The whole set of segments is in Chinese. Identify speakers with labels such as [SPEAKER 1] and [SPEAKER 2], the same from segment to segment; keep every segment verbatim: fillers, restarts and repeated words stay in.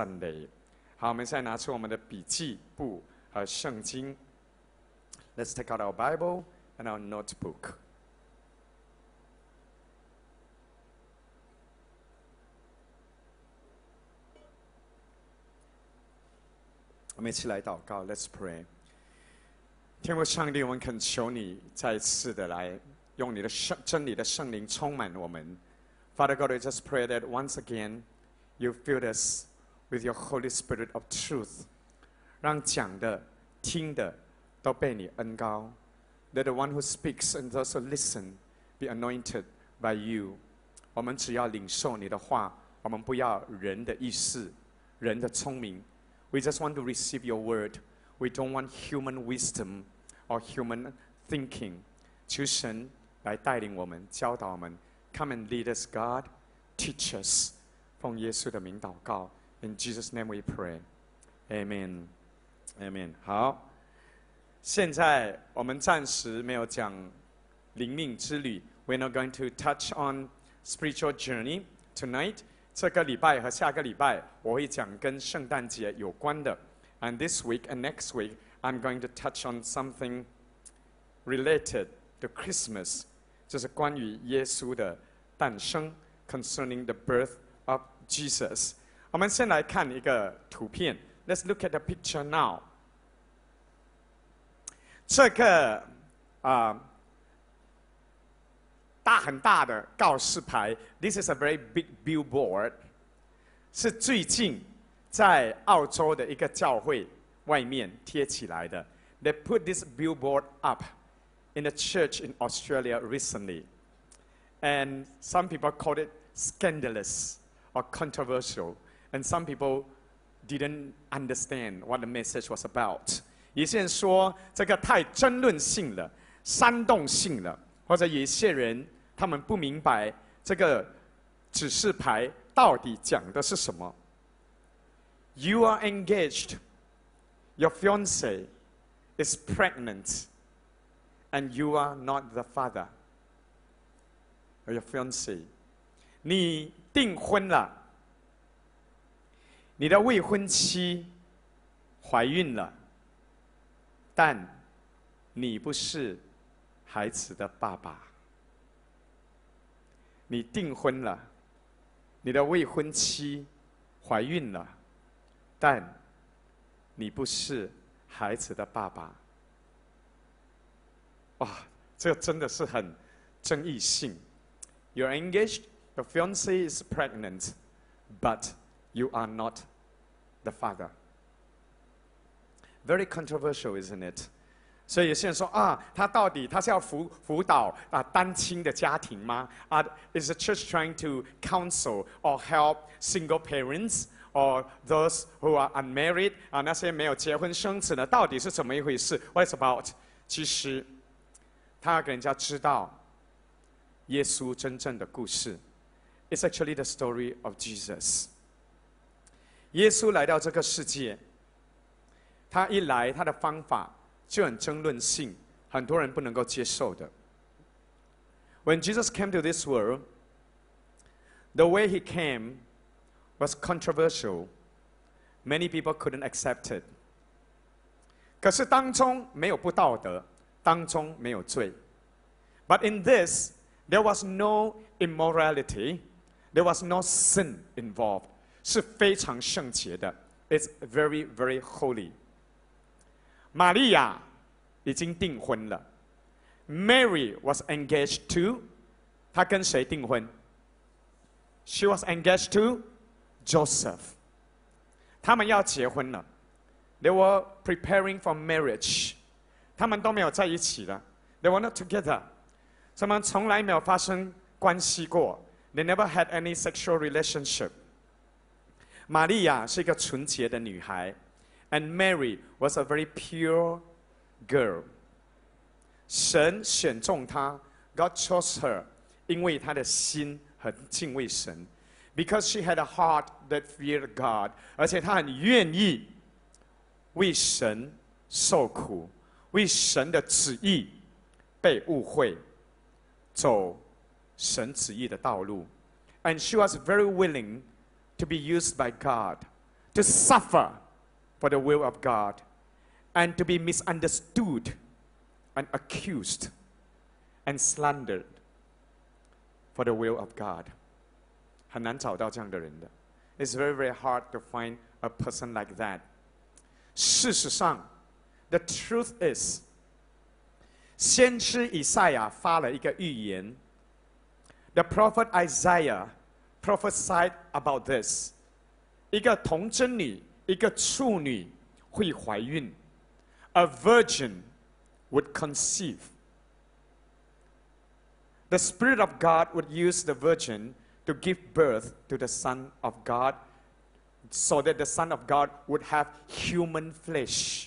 [SPEAKER 1] Sunday。好，我们现在拿出我们的笔记簿和圣经。Let's take out our Bible and our notebook。我们一起来祷告 ，Let's pray。天父上帝，我们恳求你再一次的来用你的圣真理的圣灵充满我们。Father God, I just pray that once again you fill us with your Holy Spirit of truth， 让讲的、听的都被你恩膏。That the one who speaks and those who listen be anointed by you。我们只要领受你的话，我们不要人的意思、人的聪明。We just want to receive your word. We don't want human wisdom or human thinking. 求神来带领我们、教导我们。Come and lead us, God. Teach us. 奉耶稣的名祷告。In Jesus' name we pray. Amen. Amen. 好，现在我们暂时没有讲灵命之旅。We're not going to touch on spiritual journey tonight. 这个礼拜和下个礼拜我会讲跟圣诞节有关的。And this week and next week, I'm going to touch on something related to Christmas. 就是关于耶稣的诞生 ，concerning the birth of Jesus。我们先来看一个图片。Let's look at the picture now。这个啊、呃、大很大的告示牌 ，This is a very big billboard， 是最近在澳洲的一个教会外面贴起来的。They put this billboard up in a church in Australia recently, and some people called it scandalous or controversial, and some people didn't understand what the message was about. 有些人说这个太争论性了、煽动性了，或者有些人他们不明白这个指示牌到底讲的是什么。You are engaged. Your fiancé is pregnant, and you are not the father of your fiancé. 你订婚了，你的未婚妻怀孕了，但你不是孩子的爸爸。你订婚了，你的未婚妻怀孕了，但你不是孩子的爸爸。哇，这真的是很争议性。You're engaged, your fiancé is pregnant, but you are not the father. Very controversial, isn't it? 所以有些人说啊，他到底他是要辅辅导啊单亲的家庭吗？啊 ，Is the church trying to counsel or help single parents or those who are unmarried 啊？那些没有结婚生子呢？到底是怎么一回事 ？What's about？ 其实他要给人家知道耶稣真正的故事。It's actually the story of Jesus. 耶稣来到这个世界，他一来，他的方法就很争论性，很多人不能够接受的。When Jesus came to this world, the way he came was controversial. Many people couldn't accept it. 可是当中没有不道德，当中没有罪。But in this, there was no immorality. There was no sin involved. 是非常圣洁的。It's very, very holy. 玛利亚已经订婚了。Mary was engaged to， 她跟谁订婚 ？She was engaged to Joseph。他们要结婚了。They were preparing for marriage。他们都没有在一起了。They were not together。他们从来没有发生关系过。They never had any sexual relationship。玛利亚是一个纯洁的女孩。And Mary was a very pure girl. 神选中她 ，God chose her， 因为她的心很敬畏神 ，because she had a heart that feared God， 而且她很愿意为神受苦，为神的旨意被误会，走神旨意的道路。And she was very willing to be used by God to suffer for the will of God, and to be misunderstood and accused and slandered for the will of God. 很难找到这样的人的。It's very, very hard to find a person like that. 事实上 the truth is, 先知以赛亚发了一个预言。The prophet Isaiah prophesied about this. 一个童贞女，一个处女会怀孕。A virgin would conceive. The Spirit of God would use the virgin to give birth to the Son of God, so that the Son of God would have human flesh.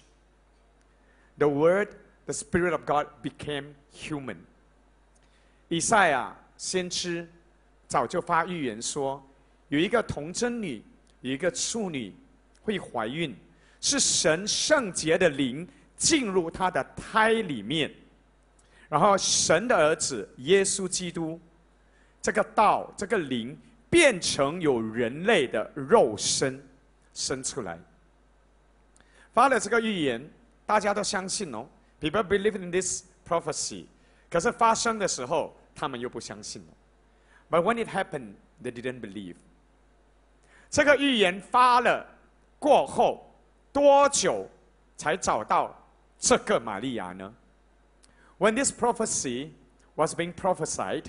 [SPEAKER 1] The Word, the Spirit of God became human. 以赛亚先知早就发预言说，有一个童贞女，有一个处女会怀孕，是神圣洁的灵进入她的胎里面，然后神的儿子耶稣基督，这个道，这个灵变成有人类的肉身生出来。发了这个预言，大家都相信哦 ，People believe in this prophecy。可是发生的时候，他们又不相信了。But when it happened, they didn't believe. 这个预言发了过后，多久才找到这个玛利亚呢？ When this prophecy was being prophesied,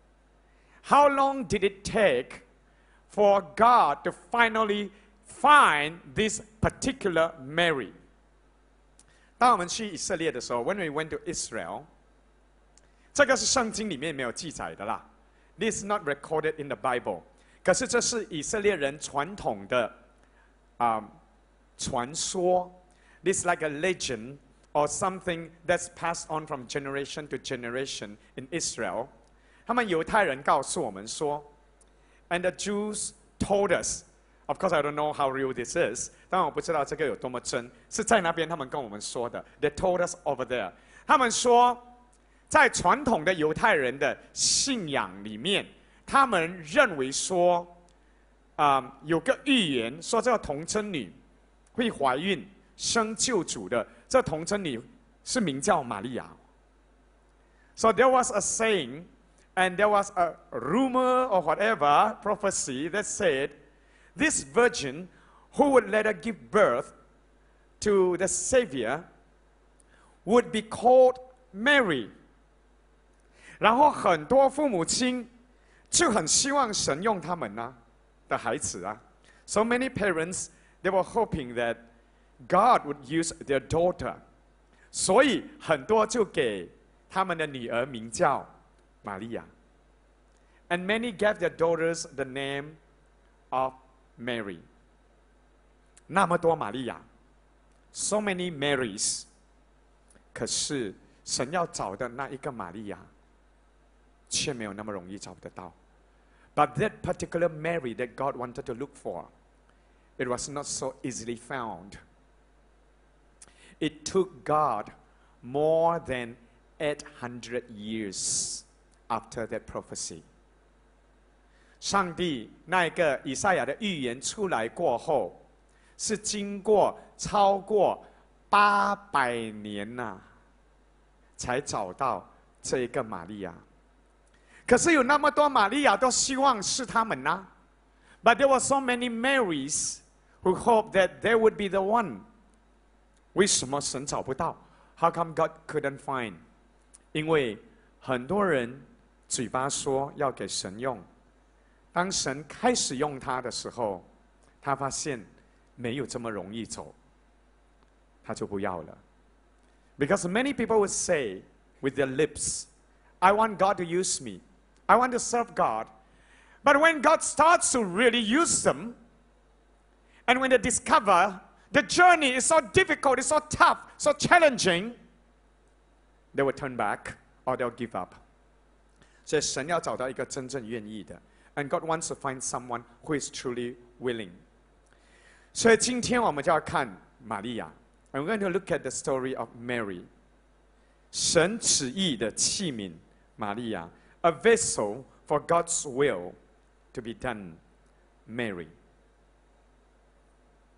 [SPEAKER 1] how long did it take for God to finally find this particular Mary? 当我们去以色列的时候 ，When we went to Israel, 这个是圣经里面没有记载的啦。This is not recorded in the Bible. 可是这是以色列人传统的啊、um, 传说。This is like a legend or something that's passed on from generation to generation in Israel. 他们犹太人告诉我们说 ，and the Jews told us. Of course, I don't know how real this is. 当然我不知道这个有多么真。是在那边他们跟我们说的。They told us over there. 他们说，在传统的犹太人的信仰里面，他们认为说，啊、呃，有个预言说这个童贞女会怀孕生救主的。这童贞女是名叫玛利亚。So there was a saying, and there was a rumor or whatever prophecy that said, this virgin who would later give birth to the Savior would be called Mary. 然后很多父母亲就很希望神用他们啊的孩子啊。So many parents, they were hoping that God would use their daughter. 所以很多就给他们的女儿名叫玛利亚。And many gave their daughters the name of Mary. 那么多玛利亚 ，so many Marys. 可是神要找的那一个玛利亚，却没有那么容易找得到。But that particular Mary that God wanted to look for, it was not so easily found. It took God more than eight hundred years after that prophecy. 上帝那一个以赛亚的预言出来过后，是经过超过八百年呐、啊，才找到这一个玛利亚。可是有那么多玛利亚都希望是他们呐、啊、，But there were so many Marys who hoped that they would be the one. 为什么神找不到 ？How come God couldn't find? 因为很多人嘴巴说要给神用。当神开始用他的时候，他发现没有这么容易走，他就不要了。Because many people would say with their lips, "I want God to use me. I want to serve God." But when God starts to really use them, and when they discover the journey is so difficult, it's so tough, so challenging, they will turn back or they'll give up. 所以神要找到一个真正愿意的。And God wants to find someone who is truly willing. 所以今天我们就要看玛利亚。And we're going to look at the story of Mary. 神旨意的器皿，玛利亚 ，a vessel for God's will to be done. Mary.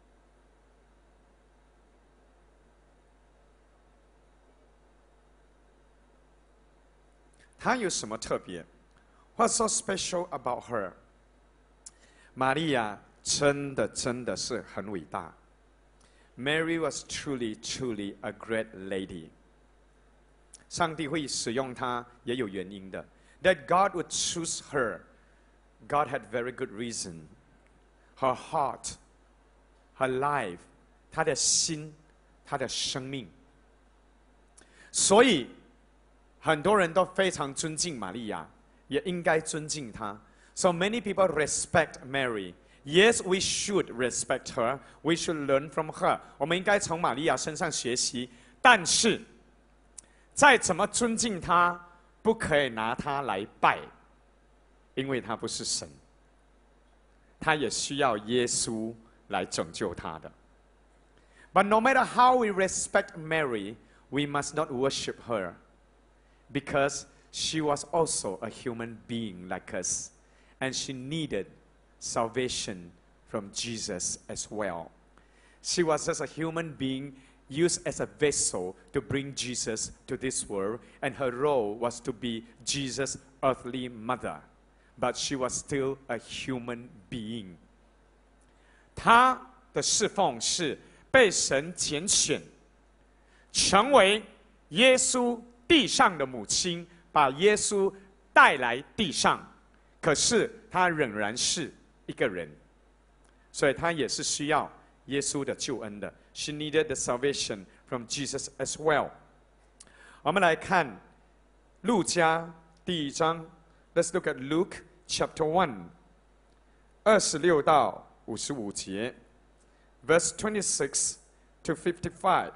[SPEAKER 1] 她有什么特别 ？What's so special about her？ 玛利亚真的真的是很伟大。Mary was truly, truly a great lady. 上帝会使用她也有原因的。That God would choose her, God had very good reason. Her heart, her life, 她的心，她的生命。所以很多人都非常尊敬玛利亚，也应该尊敬她。So many people respect Mary.Yes, we should respect her. We should learn from her. 我们应该从玛利亚身上学习。但是，再怎么尊敬她，不可以拿她来拜，因为她不是神。她也需要耶稣来拯救她的。But no matter how we respect Mary, we must not worship her, because she was also a human being like us, and she needed salvation from Jesus as well. She was just a human being used as a vessel to bring Jesus to this world, and her role was to be Jesus' earthly mother. But she was still a human being. 她的侍奉是被神拣选，成为耶稣地上的母亲，把耶稣带来地上。可是她仍然是一个人，所以她也是需要耶稣的救恩的。She needed the salvation from Jesus as well. 我们来看路加第一章 ，Let's look at Luke chapter one, 二十六到五十五节 ，verse twenty-six to fifty-five.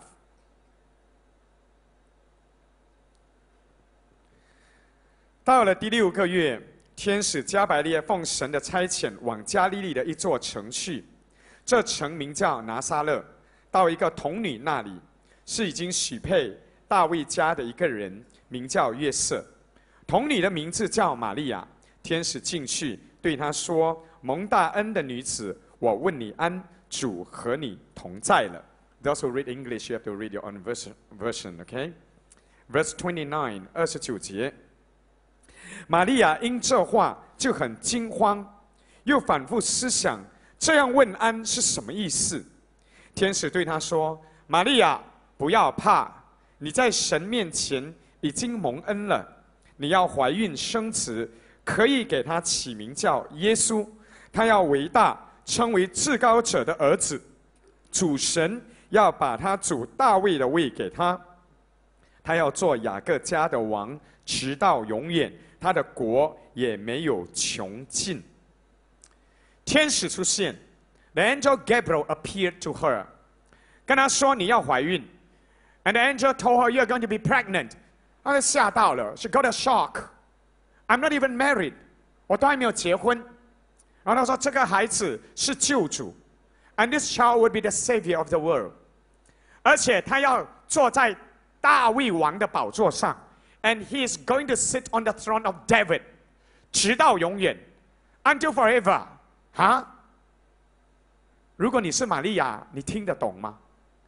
[SPEAKER 1] 到了第六个月。天使加百列奉神的差遣，往加利利的一座城去。这城名叫拿撒勒，到一个童女那里，是已经许配大卫家的一个人，名叫约瑟。童女的名字叫玛利亚。天使进去对她说：“蒙大恩的女子，我问你安，主和你同在了。” Those who read English, you have to read your own version, okay? Verse twenty-nine, 二十九节。玛利亚因这话就很惊慌，又反复思想，这样问安是什么意思？天使对她说：“玛利亚，不要怕，你在神面前已经蒙恩了。你要怀孕生子，可以给他起名叫耶稣。他要为大，称为至高者的儿子。主神要把他主大卫的位给他，他要做雅各家的王，直到永远。”他的国也没有穷尽。天使出现 ，The angel Gabriel appeared to her， 跟她说你要怀孕 ，and the angel told her you're going to be pregnant。她就吓到了 ，she got a shock。I'm not even married， 我都还没有结婚。然后她说这个孩子是救主 ，and this child would be the savior of the world。而且他要坐在大卫王的宝座上。And he is going to sit on the throne of David， 直到永远 ，until forever。哈？如果你是玛利亚，你听得懂吗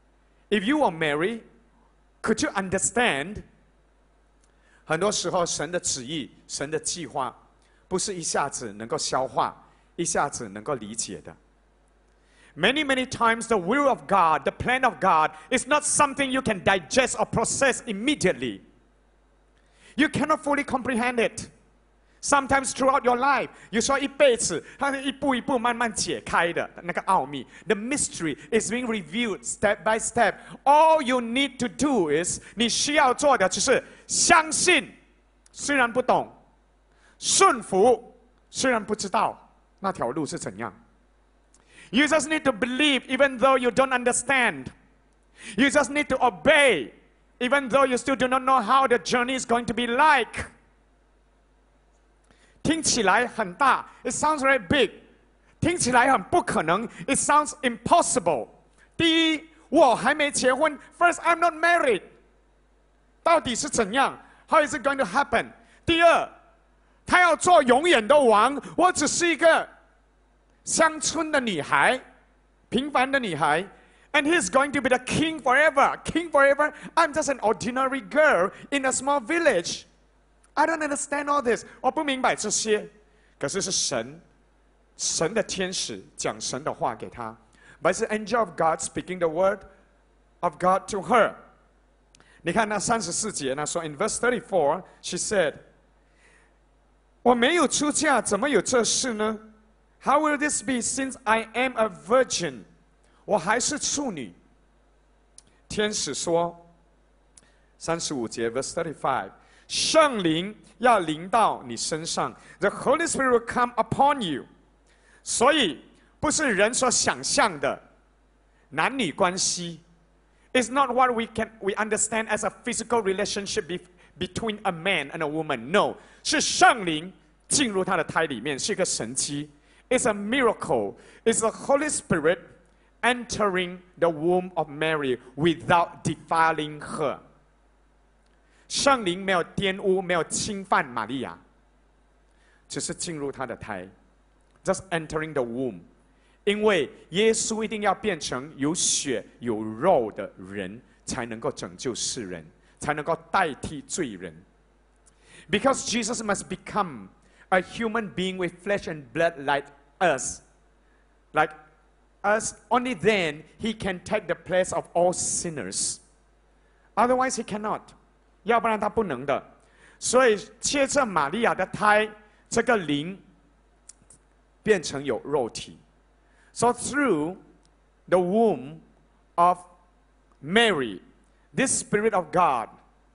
[SPEAKER 1] ？If you were Mary, could you understand？ 很多时候，神的旨意、神的计划，不是一下子能够消化、一下子能够理解的。Many, many times, the will of God, the plan of God, is not something you can digest or process immediately.You cannot fully comprehend it. Sometimes throughout your life, 有时候一辈子，它是一步一步慢慢解开的那个奥秘。The mystery is being revealed step by step. All you need to do is， 你需要做的只是相信，虽然不懂；顺服，虽然不知道那条路是怎样。You just need to believe, even though you don't understand. You just need to obey.Even though you still do not know how the journey is going to be like. 听起来很大 ，It sounds very big. 听起来很不可能 ，It sounds impossible. 第一，我还没结婚 ，First, I'm not married. 到底是怎样 ？How is it going to happen? 第二，他要做永远的王，我只是一个乡村的女孩，平凡的女孩。And he's going to be the king forever. King forever. I'm just an ordinary girl in a small village. I don't understand all this， 我不明白这些。可是是神，神的天使讲神的话给他。But it's the angel of God speaking the word of God to her。你看那三十四节呢说 ，in verse thirty-four, she said， 我没有出嫁，怎么有这事呢 ？How will this be since I am a virgin？ 我还是处女。天使说，三十五节 verse thirty-five， 圣灵要临到你身上 ，the Holy Spirit will come upon you。所以不是人所想象的男女关系。It's not what we can we understand as a physical relationship be, between a man and a woman. No， 是圣灵进入他的胎里面，是一个神迹。It's a miracle. It's the Holy Spirit entering the womb of Mary without defiling her. 圣灵没有玷污，没有侵犯玛利亚，只是进入她的胎 ，just entering the womb。因为耶稣一定要变成有血有肉的人，才能够拯救世人，才能够代替罪人。Because Jesus must become a human being with flesh and blood like us, like us. Only then he can take the place of all sinners. Otherwise, he cannot. 要不然他不能的。所以借着玛利亚的胎，这个灵变成有肉体。So through the womb of Mary, this Spirit of God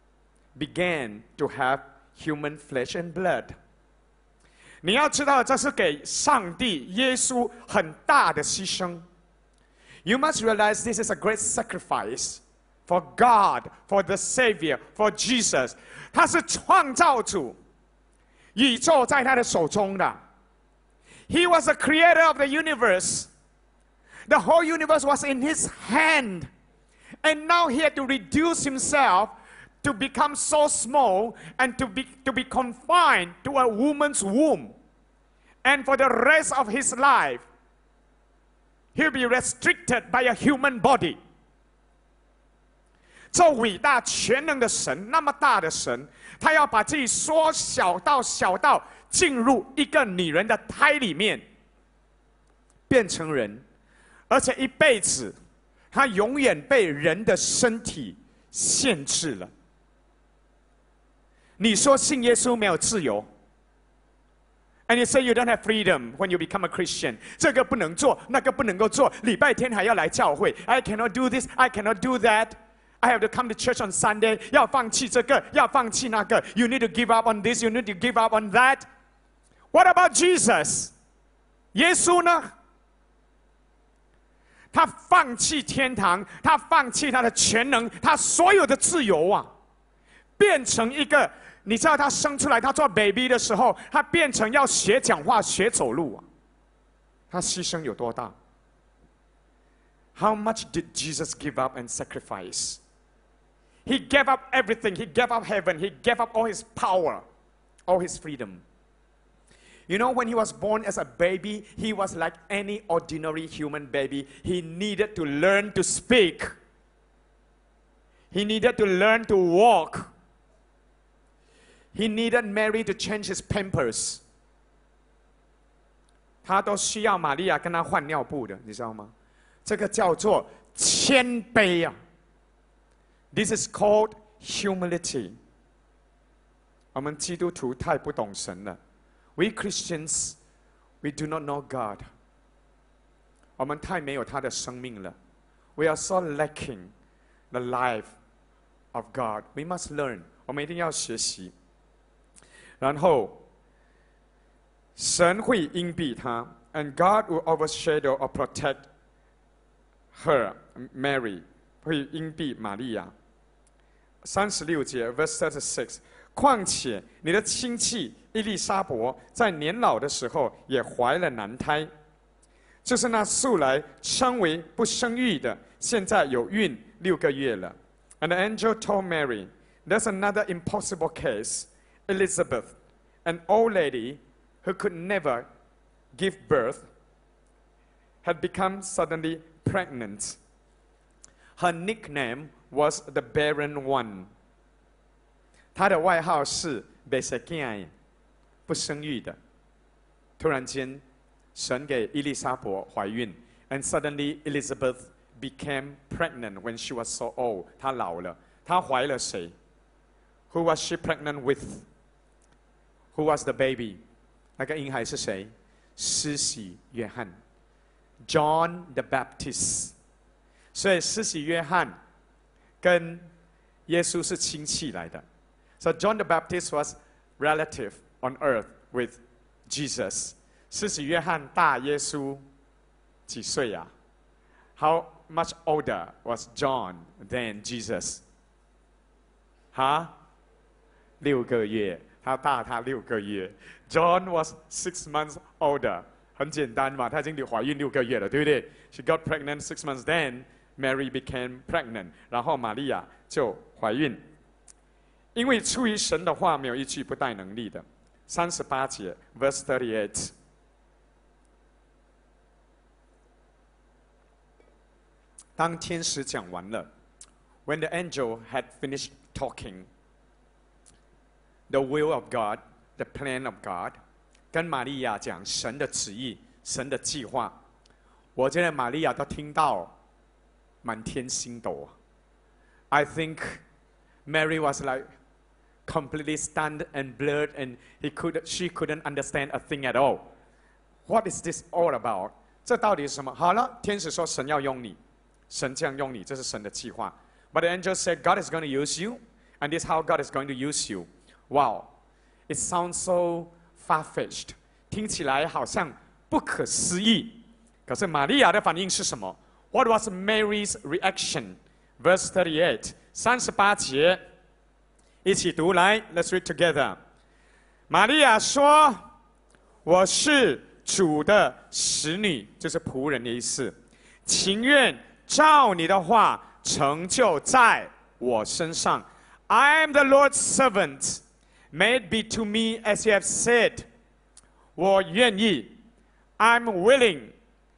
[SPEAKER 1] began to have human flesh and blood. 你要知道，这是给上帝耶稣很大的牺牲。You must realize this is a great sacrifice for God, for the Savior, for Jesus. 他是创造主，宇宙在他的手中的。He was the creator of the universe. The whole universe was in his hand. And now he had to reduce himself to become so small and to be, to be confined to a woman's womb. And for the rest of his life, he'll be restricted by a human body. 这伟大全能的神，那么大的神，他要把自己缩小到小到进入一个女人的胎里面，变成人，而且一辈子，他永远被人的身体限制了。你说信耶稣没有自由 ？And you say you don't have freedom when you become a Christian. 这个不能做，那个不能够做，礼拜天还要来教会。I cannot do this, I cannot do that. I have to come to church on Sunday. 要放弃这个，要放弃那个。You need to give up on this, you need to give up on that. What about Jesus? 耶稣呢？他放弃天堂，他放弃他的全能，他所有的自由啊，变成一个。你知道他生出来，他做 baby 的时候，他变成要学讲话、学走路啊。他牺牲有多大 ？How much did Jesus give up and sacrifice? He gave up everything. He gave up heaven. He gave up all his power, all his freedom. You know, when he was born as a baby, he was like any ordinary human baby. He needed to learn to speak. He needed to learn to walk. He needed Mary to change his pampers. 他都需要玛利亚跟他换尿布的，你知道吗？这个叫做谦卑啊。This is called humility. 我们基督徒太不懂神了。We Christians, we do not know God. 我们太没有他的生命了。We are so lacking the life of God. We must learn. 我们一定要学习。然后，神会荫庇他 ，and God will overshadow or protect her, Mary. 会荫庇玛利亚。三十六节 ，verse thirty-six。况且你的亲戚伊丽莎伯在年老的时候也怀了男胎，就是那素来称为不生育的，现在有孕六个月了。And the angel told Mary, "There's another impossible case. Elizabeth, an old lady who could never give birth, had become suddenly pregnant. Her nickname was the barren one." 她的外号是没生囝，不生育的。突然间，神给伊丽莎白怀孕 ，and suddenly Elizabeth became pregnant when she was so old。她老了，她怀了谁 ？Who was she pregnant with? Who was the baby? 那个婴孩是谁？施洗约翰 ，John the Baptist。所以施洗约翰跟耶稣是亲戚来的。So John the Baptist was relative on earth with Jesus。施洗约翰大耶稣几岁呀、啊、？How much older was John than Jesus？ 哈，六个月，他大他六个月。John was six months older。很简单嘛，他已经怀孕六个月了，对不对 ？She got pregnant six months then。Mary became pregnant， 然后玛利亚就怀孕。因为出于神的话，没有一句不带能力的。三十八节 ，verse thirty-eight。当天使讲完了 ，When the angel had finished talking, the will of God, the plan of God， 跟玛利亚讲神的旨意、神的计划。我觉得玛利亚都听到满天星斗。I think Mary was like completely stunned and blurred, and he could, she couldn't understand a thing at all. What is this all about? 这到底是什么？好了，天使说神要用你，神这样用你，这是神的计划。But the angel said God is going to use you, and this is how God is going to use you. Wow, it sounds so far-fetched. 听起来好像不可思议。可是玛利亚的反应是什么？ What was Mary's reaction? Verse thirty-eight, 三十八节。一起读来 ，Let's read together。玛利亚说：“我是主的使女，就是仆人的意思，情愿照你的话成就在我身上。I am the Lord's servant. May it be to me as you have said. 我愿意 ，I'm willing.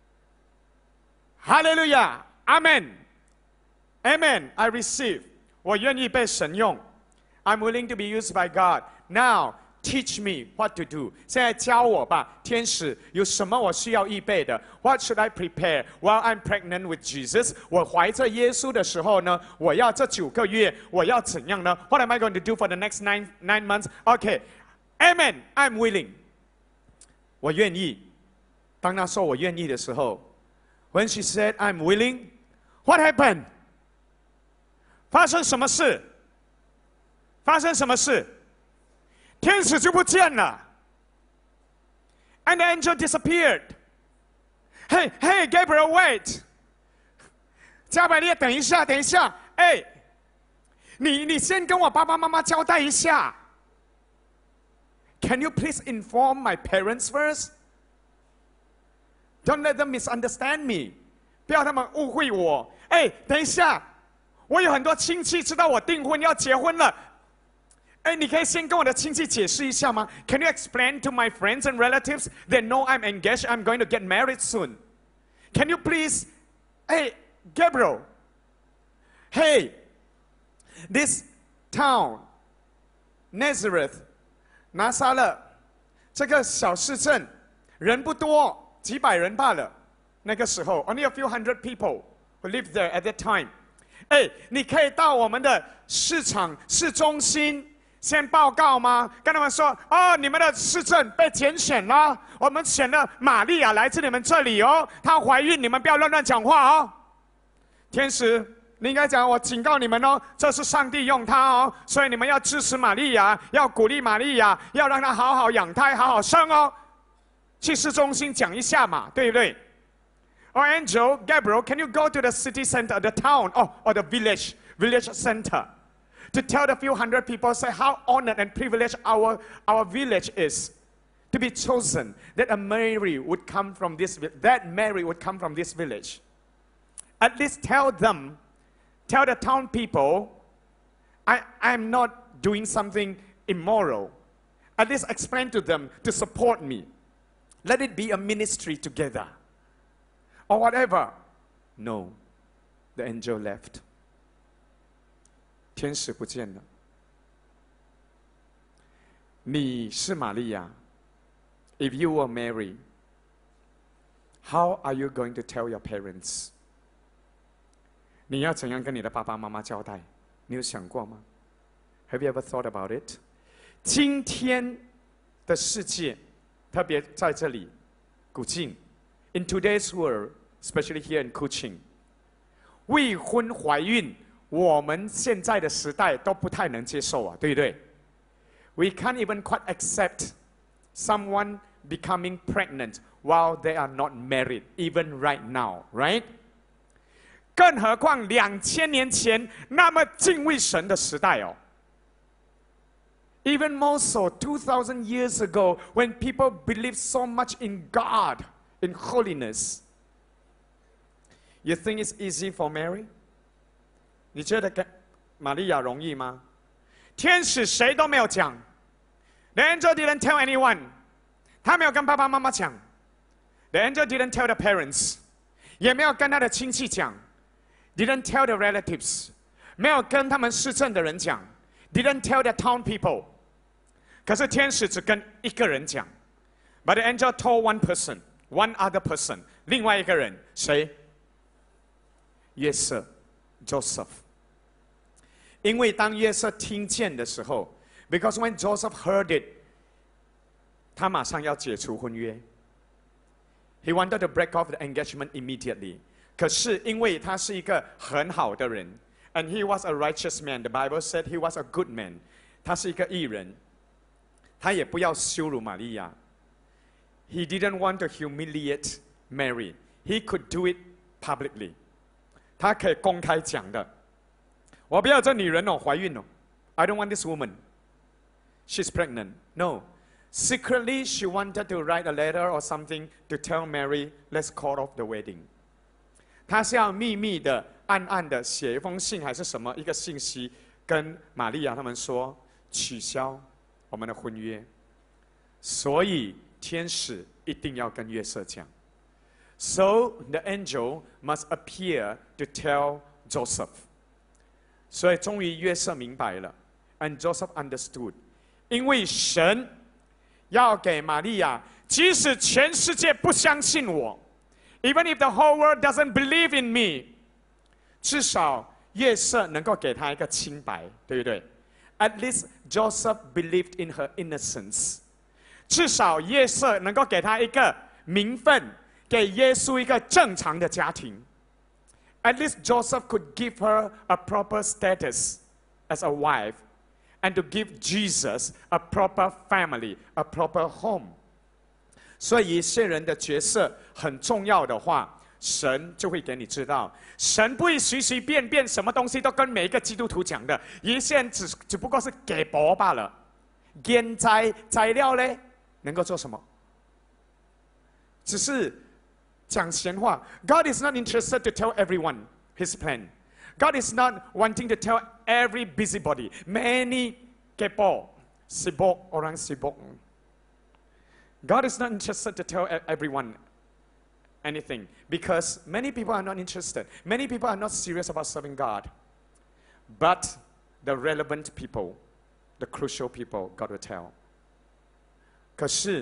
[SPEAKER 1] Hallelujah, Amen, Amen. I receive. 我愿意被神用。” I'm willing to be used by God. Now, teach me what to do. 现在教我吧，天使有什么我需要预备的 ？What should I prepare while I'm pregnant with Jesus? 我怀着耶稣的时候呢，我要这九个月，我要怎样呢 ？What am I going to do for the next nine nine months? Okay, Amen. I'm willing. 我愿意。当他说我愿意的时候 ，When she said I'm willing, what happened? 发生什么事？发生什么事？天使就不见了。And the angel disappeared. Hey, hey, Gabriel, wait. 加百列，等一下，等一下。哎，你你先跟我爸爸妈妈交代一下。Can you please inform my parents first? Don't let them misunderstand me. 不要他们误会我。哎，等一下，我有很多亲戚知道我订婚要结婚了。哎，你可以先跟我的亲戚解释一下吗 ？Can you explain to my friends and relatives they know I'm engaged, I'm going to get married soon? Can you please, hey, Gabriel, hey, this town, Nazareth, 拿撒勒，这个小市镇人不多，几百人罢了。那个时候 ，only a few hundred people who lived there at that time. 哎，你可以到我们的市场市中心。先报告吗？跟他们说，哦，你们的市政被拣选了，我们选了玛利亚来自你们这里哦，她怀孕，你们不要乱乱讲话哦。天使，你应该讲，我警告你们哦，这是上帝用她哦，所以你们要支持玛利亚，要鼓励玛利亚，要让她好好养胎，好好生哦。去市中心讲一下嘛，对不对？ Or angel Gabriel, can you go to the city center, the town, oh, or the village, village center? To tell the few hundred people, say how honored and privileged our, our village is to be chosen, that a Mary would come from this, that Mary would come from this village. At least tell them, tell the town people, I am not doing something immoral. At least explain to them to support me. Let it be a ministry together. Or whatever. No, the angel left. 天使不见了。 你是玛利亚 ，If you were Mary, how are you going to tell your parents? 你要怎样跟你的爸爸妈妈交代？你有想过吗 ？Have you ever thought about it? 今天的世界，特别在这里，古晋 ，in today's world, especially here in Kuching, 未婚怀孕，我们现在的时代都不太能接受啊，对不对 ？We can't even quite accept someone becoming pregnant while they are not married, even right now, right? 更何况两千年前那么敬畏神的时代哦。Even more so, two thousand years ago, when people believed so much in God, in holiness. You think it's easy for Mary? 你觉得跟玛利亚容易吗？天使谁都没有讲 ，The angel didn't tell anyone. 他没有跟爸爸妈妈讲 ，The angel didn't tell the parents. 也没有跟他的亲戚讲 ，Didn't tell the relatives. 没有跟他们市政的人讲 ，Didn't tell the town people. 可是天使只跟一个人讲 ，But the angel told one person, one other person. 另外一个人谁？约瑟 ，Joseph。因为当约瑟听见的时候 ，Because when Joseph heard it, 他马上要解除婚约。He wanted to break off the engagement immediately. 可是因为他是一个很好的人 ，and he was a righteous man. The Bible said he was a good man. 他是一个义人，他也不要羞辱玛利亚。He didn't want to humiliate Mary. He could do it publicly. 他可以公开讲的。我不要这女人哦，怀孕哦。I don't want this woman. She's pregnant. No. Secretly, she wanted to write a letter or something to tell Mary, let's call off the wedding. 她是要秘密的、暗暗的写一封信，还是什么一个信息，跟玛利亚他们说取消我们的婚约。所以天使一定要跟约瑟讲。So the angel must appear to tell Joseph. 所以终于约瑟明白了 ，and Joseph understood. 因为神要给玛利亚，即使全世界不相信我 ，even if the whole world doesn't believe in me， 至少约瑟能够给他一个清白，对不对 ？At least Joseph believed in her innocence。至少约瑟能够给他一个名分，给耶稣一个正常的家庭。At least Joseph could give her a proper status as a wife, and to give Jesus a proper family, a proper home. 所以一些人的角色很重要的话，神就会给你知道，神不会随随便便什么东西都跟每一个基督徒讲的，一些人只只不过是给薄罢了。现在材料呢，能够做什么？只是讲闲话。God is not interested to tell everyone His plan. God is not wanting to tell every busybody. Many kepo, sibuk, orang sibuk. God is not interested to tell everyone anything because many people are not interested. Many people are not serious about serving God. But the relevant people, the crucial people, God will tell. 可是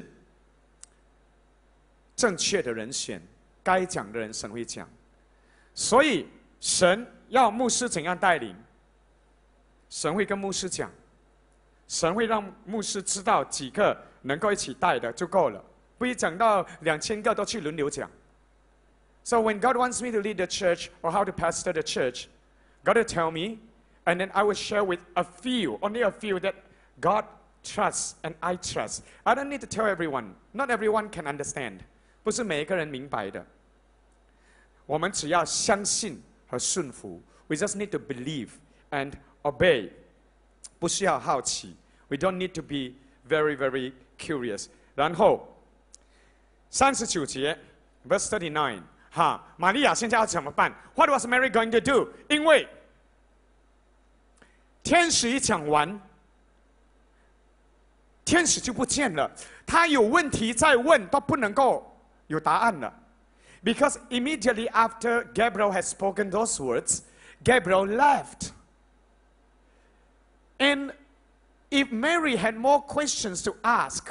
[SPEAKER 1] 正确的人选，该讲的人神会讲。所以神要牧师怎样带领，神会跟牧师讲，神会让牧师知道几个能够一起带的就够了，不一讲到两千个都去轮流讲。So when God wants me to lead the church or how to pastor the church, God will tell me, and then I will share with a few, only a few that God trusts and I trust. I don't need to tell everyone. Not everyone can understand. 不是每一个人明白的。我们只要相信和顺服。We just need to believe and obey. 不需要好奇。We don't need to be very, very curious. 然后三十九节 ，verse thirty-nine， 哈，玛利亚现在要怎么办 ？What was Mary going to do？ 因为天使一讲完，天使就不见了。他有问题再问都不能够有答案了。Because immediately after Gabriel had spoken those words, Gabriel left. And if Mary had more questions to ask,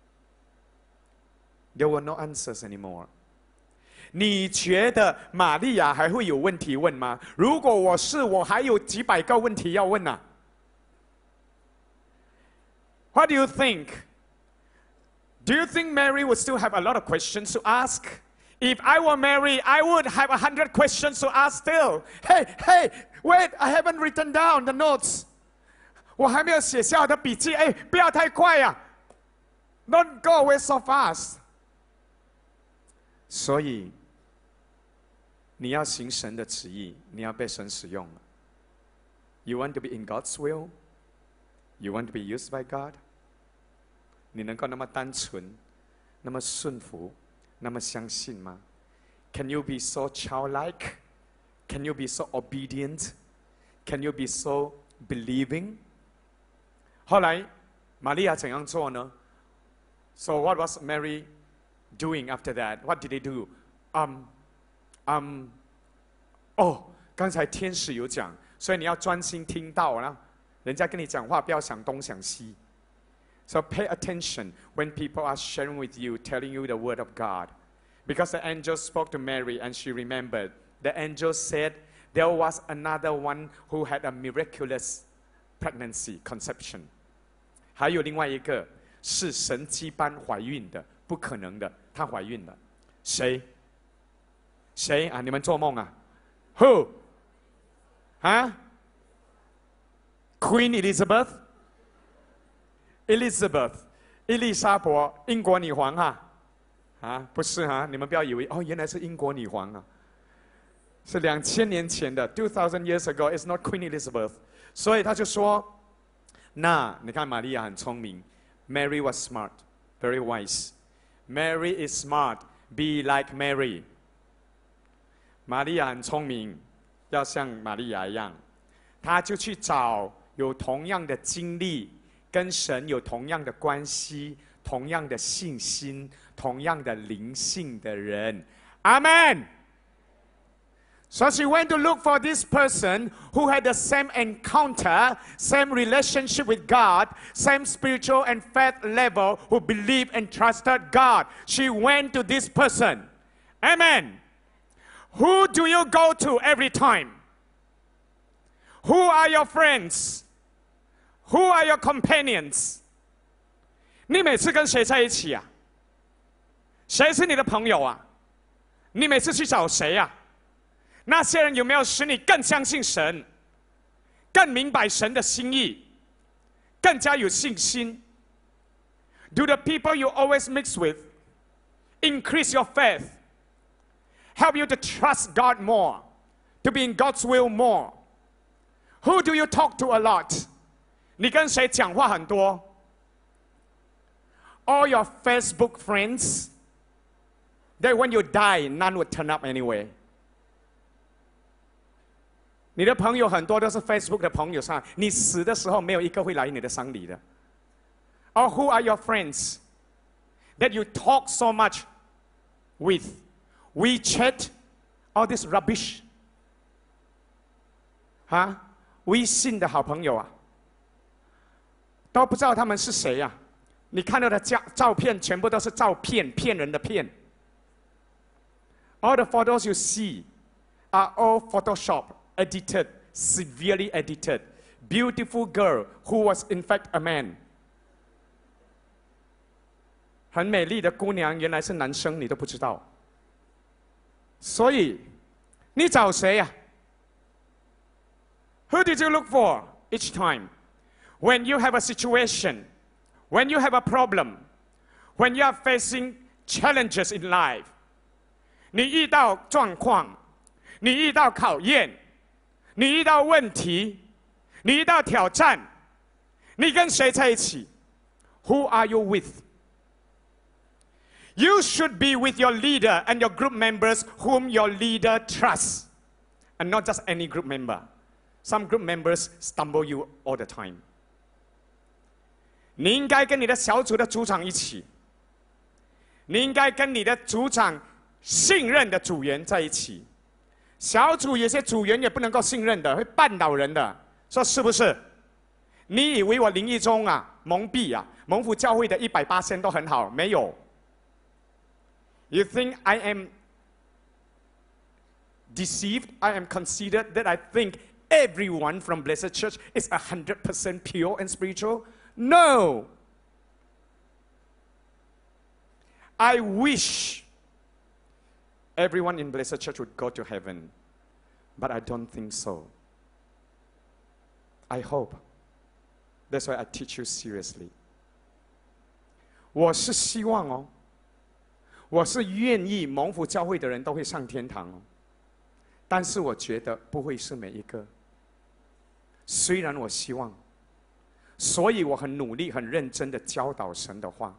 [SPEAKER 1] there were no answers anymore. 你觉得玛利亚还会有问题问吗？如果我是，我还有几百个问题要问啊。What do you think? Do you think Mary would still have a lot of questions to ask? If I were Mary, I would have a hundred questions to ask still. Hey, hey, wait, I haven't written down the notes. 我还没有写下我的笔记，哎，不要太快呀、啊、！Don't go away so fast. 所以，你要行神的旨意，你要被神使用。You want to be in God's will? You want to be used by God? 你能够那么单纯，那么顺服，那么相信吗 ？Can you be so childlike? Can you be so obedient? Can you be so believing? 后来，玛利亚怎样做呢 ？So what was Mary doing after that? What did they do? Um, um, 哦，刚才天使有讲，所以你要专心听到啦。人家跟你讲话，不要想东想西。So pay attention when people are sharing with you, telling you the word of God. Because the angel spoke to Mary and she remembered. The angel said there was another one who had a miraculous pregnancy, conception. 还有另外一个是神迹般怀孕的，不可能的，她怀孕了。谁？谁啊？你们做梦啊 ？Who？ 啊 ？Queen Elizabeth？ Elizabeth， 伊丽莎白，英国女皇哈、啊，啊，不是哈、啊，你们不要以为哦，原来是英国女皇啊，是两千年前的 two thousand years ago. It's not Queen Elizabeth. 所以他就说，那你看玛利亚很聪明 ，Mary was smart, very wise. Mary is smart, be like Mary. 玛利亚很聪明，要像玛利亚一样，他就去找有同样的经历。跟神有同样的关系、同样的信心、同样的灵性的人，阿门。So she went to look for this person who had the same encounter, same relationship with God, same spiritual and faith level, who believed and trusted God. She went to this person. Amen. Who do you go to every time? Who are your friends?Who are your companions? 你每次跟谁在一起啊？谁是你的朋友啊？你每次去找谁啊？那些人有没有使你更相信神，更明白神的心意，更加有信心 ？Do the people you always mix with increase your faith, help you to trust God more, to be in God's will more? Who do you talk to a lot?你跟谁讲话很多 ？All your Facebook friends, that when you die, none would turn up anyway. 你的朋友很多都是 Facebook 的朋友上，你死的时候没有一个会来你的丧礼的。Or who are your friends that you talk so much with? WeChat, all this rubbish. 哈，微信的好朋友啊。都不知道他们是谁呀、啊？你看到的照照片全部都是照片，骗人的骗。All the photos you see are all Photoshop edited, severely edited. Beautiful girl who was in fact a man. 很美丽的姑娘，原来是男生，你都不知道。所以你找谁呀、啊、？Who did you look for each time?When you have a situation, when you have a problem, when you are facing challenges in life, 你遇到状况，你遇到考验，你遇到问题，你遇到挑战，你跟谁在一起 ？Who are you with? You should be with your leader and your group members whom your leader trusts, and not just any group member. Some group members stumble you all the time.你应该跟你的小组的组长一起，你应该跟你的组长信任的组员在一起。小组有些组员也不能够信任的，会绊倒人的，说是不是？ 你以为我灵意中啊蒙蔽啊？蒙福教会的一百八千都很好，没有。You think I am deceived? I am considered that I think everyone from Blessed Church is a hundred percent pure and spiritual? No. I wish everyone in Blessed Church would go to heaven, but I don't think so. I hope. That's why I teach you seriously. 我是希望哦，我是愿意蒙福教会的人都会上天堂哦，但是我觉得不会是每一个。虽然我希望，所以我很努力、很认真的教导神的话，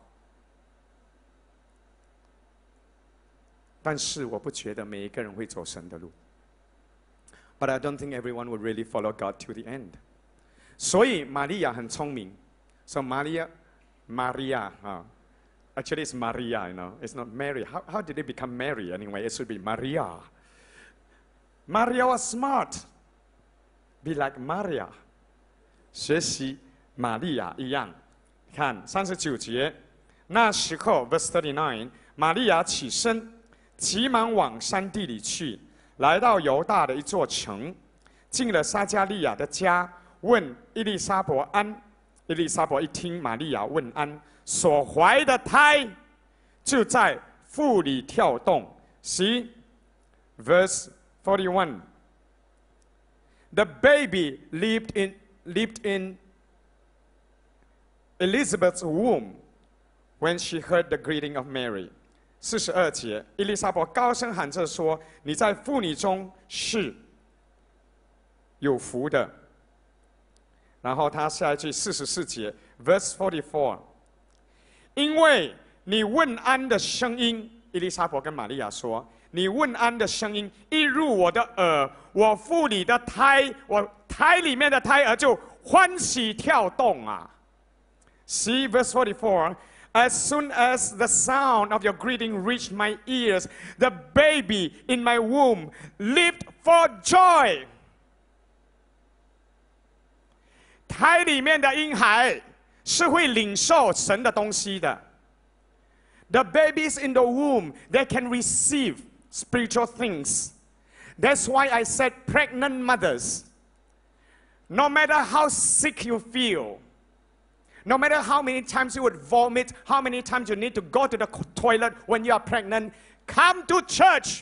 [SPEAKER 1] 但是我不觉得每一个人会走神的路。But I don't think everyone will really follow God to the end. 所以玛利亚很聪明 ，So Maria, Maria 啊、uh,，actually it's Maria, you know, it's not Mary. How how did it become Mary anyway? It should be Maria. Maria was smart. Be like Maria. 学习玛利亚一样。看三十九节，那时候 ，verse thirty-nine， 玛利亚起身，急忙往山地里去，来到犹大的一座城，进了撒加利亚的家。问伊丽莎白安，伊丽莎白一听玛利亚问安，所怀的胎就在腹里跳动。See, verse forty-one. The baby lived in lived in Elizabeth's womb when she heard the greeting of Mary. 四十二节，伊丽莎白高声喊着说：“你在妇女中是有福的。”然后他下一句四十四节 ，verse forty-four， 因为你问安的声音，伊丽莎白跟玛利亚说：“你问安的声音一入我的耳，我腹里的胎，我胎里面的胎儿就欢喜跳动啊。” See verse forty-four. As soon as the sound of your greeting reached my ears, the baby in my womb leaped for joy. 胎里面的婴孩是会领受神的东西的。The babies in the womb, they can receive spiritual things. That's why I said pregnant mothers, no matter how sick you feel, no matter how many times you would vomit, how many times you need to go to the toilet when you are pregnant, come to church.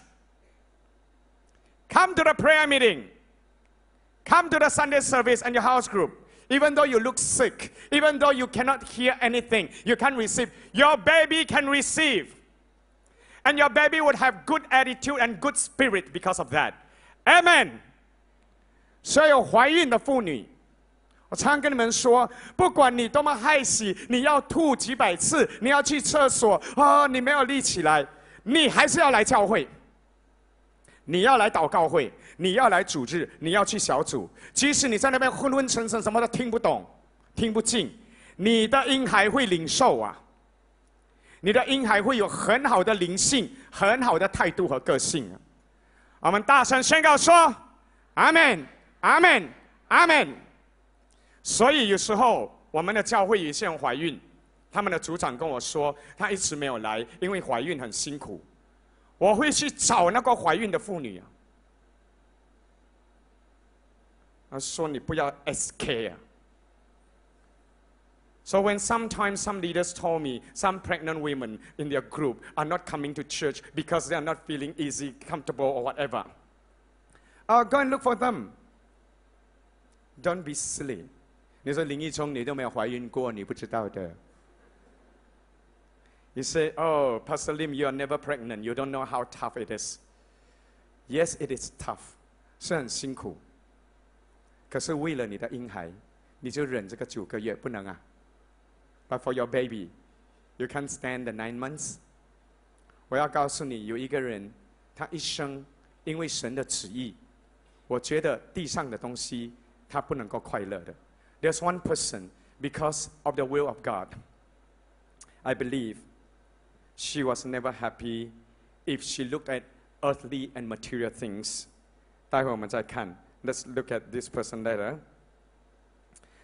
[SPEAKER 1] Come to the prayer meeting. Come to the Sunday service and your house group. Even though you look sick, even though you cannot hear anything, you can't receive, your baby can receive. And your baby would have good attitude and good spirit because of that. Amen. 所有怀孕的妇女，我常跟你们说，不管你多么害喜，你要吐几百次，你要去厕所，哦，你没有力起来，你还是要来教会。你要来祷告会，你要来主日，你要去小组。即使你在那边昏昏沉沉，什么都听不懂、听不进，你的婴孩会领受啊！你的婴孩会有很好的灵性、很好的态度和个性啊！我们大声宣告说：阿门，阿门，阿门。所以有时候我们的教会有些人怀孕，他们的组长跟我说，他一直没有来，因为怀孕很辛苦。我会去找那个怀孕的妇女啊，他说你不要 S K 啊。So when sometimes some leaders told me some pregnant women in their group are not coming to church because they are not feeling easy, comfortable, or whatever, uh, go and look for them. Don't be silly. 你说林义聪你都没有怀孕过，你不知道的。You say, oh, Pastor Lim, you are never pregnant. You don't know how tough it is. Yes, it is tough. 是很辛苦。可是为了你的婴孩，你就忍这个九个月，不能啊。But for your baby, you can't stand the nine months. 我要告诉你，有一个人，他一生因为神的旨意，我觉得地上的东西他不能够快乐的。There's one person, because of the will of God, I believe she was never happy if she looked at earthly and material things. 待会我们再看。Let's look at this person later.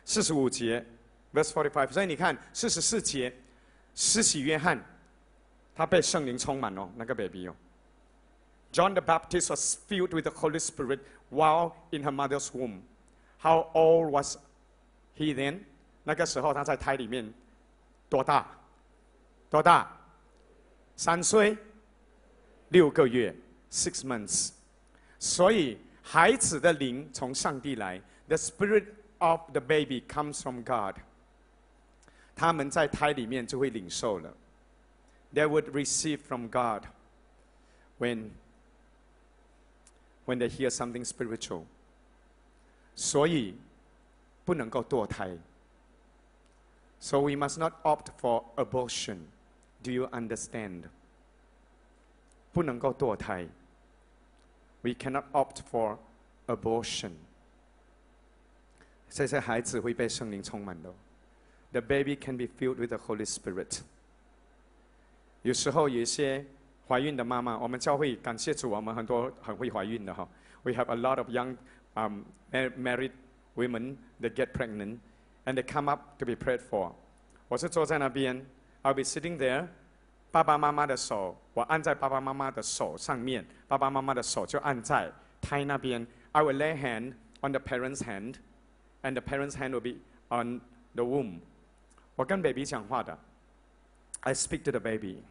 [SPEAKER 1] 四十五节 ，verse forty-five。所以你看四十四节，施洗约翰他被圣灵充满哦，那个 baby 哦。John the Baptist was filled with the Holy Spirit while in her mother's womb. How old was he then? 那个时候他在胎里面多大？多大？三岁，六个月 ，six months。所以孩子的灵从上帝来 ，the spirit of the baby comes from God。他们在胎里面就会领受了 ，they would receive from God when when they hear something spiritual。所以不能够堕胎。So we must not opt for abortion. Do you understand? 不能够堕胎。We cannot opt for abortion. 这些孩子会被圣灵充满的。The baby can be filled with the Holy Spirit. 有时候有一些怀孕的妈妈，我们教会感谢主，我们很多很会怀孕的哈。We have a lot of young um, married women that get pregnant, and they come up to be prayed for. 我是坐在那边 ，I'll be sitting there. 爸爸妈妈的手，我按在爸爸妈妈的手上面，爸爸妈妈的手就按在胎那边。I will lay hand on the parent's hand, and the parent's hand will be on the womb. 我跟 baby 讲话的 ，I speak to the baby.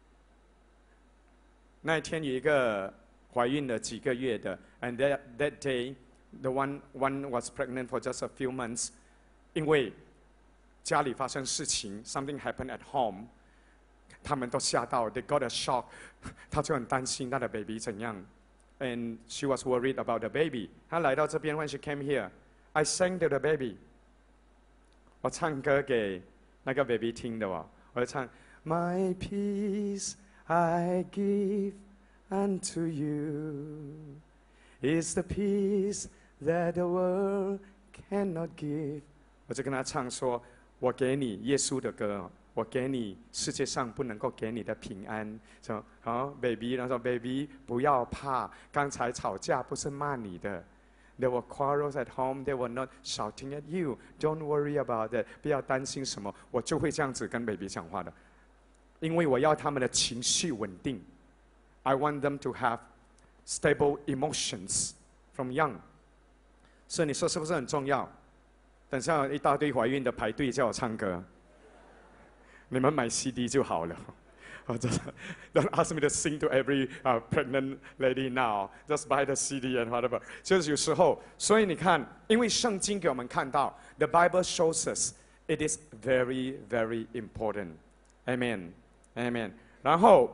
[SPEAKER 1] 那一天有一个怀孕了几个月的 ，and that that day, the one one was pregnant for just a few months. 因为家里发生事情 ，something happened at home. 他们都吓到 ，they got a shock. 他就很担心他的 baby 怎样 ，and she was worried about the baby. 她来到这边 ，when she came here, I sang to the baby. 我唱歌给那个 baby 听的哦，我就唱 My peace I give unto you, is the peace that the world cannot give. 我就跟他唱说，我给你耶稣的歌。我给你世界上不能够给你的平安，说好 ，baby， 他说 baby 不要怕，刚才吵架不是骂你的 ，there were quarrels at home, they were not shouting at you. Don't worry about that， 不要担心什么，我就会这样子跟 baby 讲话的，因为我要他们的情绪稳定 ，I want them to have stable emotions from young。所以你说是不是很重要？等下一大堆怀孕的排队叫我唱歌。你们买 C D 就好了。Don't ask me to sing to every uh, pregnant lady now. Just buy the C D and whatever. 就是有时候，所以你看，因为圣经给我们看到 ，the Bible shows us it is very, very important. Amen, Amen. 然后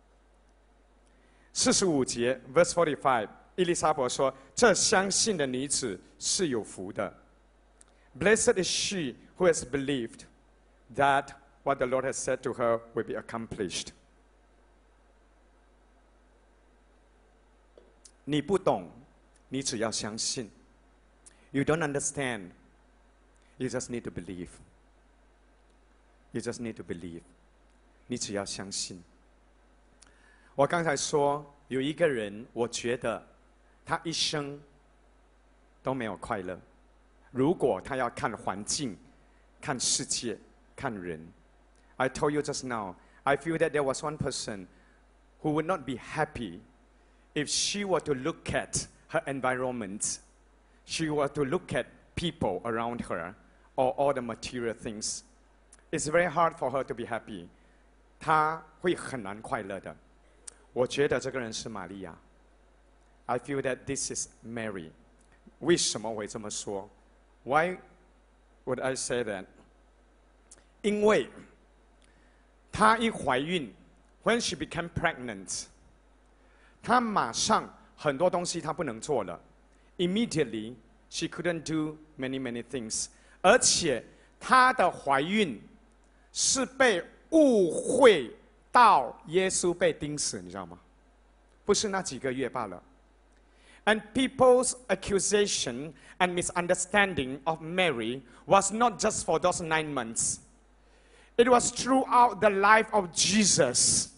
[SPEAKER 1] 四十五节 ，verse forty-five， 伊丽莎白说：“这相信的女子是有福的。Blessed is she who has believed that what the Lord has said to her will be accomplished. 你不懂，你只要相信。You don't understand. You just need to believe. You just need to believe. 你只要相信。我刚才说有一个人，我觉得他一生都没有快乐。如果他要看环境、看世界、看人。I told you just now, I feel that there was one person who would not be happy if she were to look at her environment, she were to look at people around her, or all the material things. It's very hard for her to be happy. 她会很难快乐的。我觉得这个人是玛利亚。I feel that this is Mary. 为什么我会这么说 ？Why would I say that? 因为她一怀孕 ，when she became pregnant， 她马上很多东西她不能做了。Immediately, she couldn't do many many things。而且她的怀孕是被误会到耶稣被钉死，你知道吗？不是那几个月罢了。And people's accusation and misunderstanding of Mary was not just for those nine months. It was throughout the life of Jesus.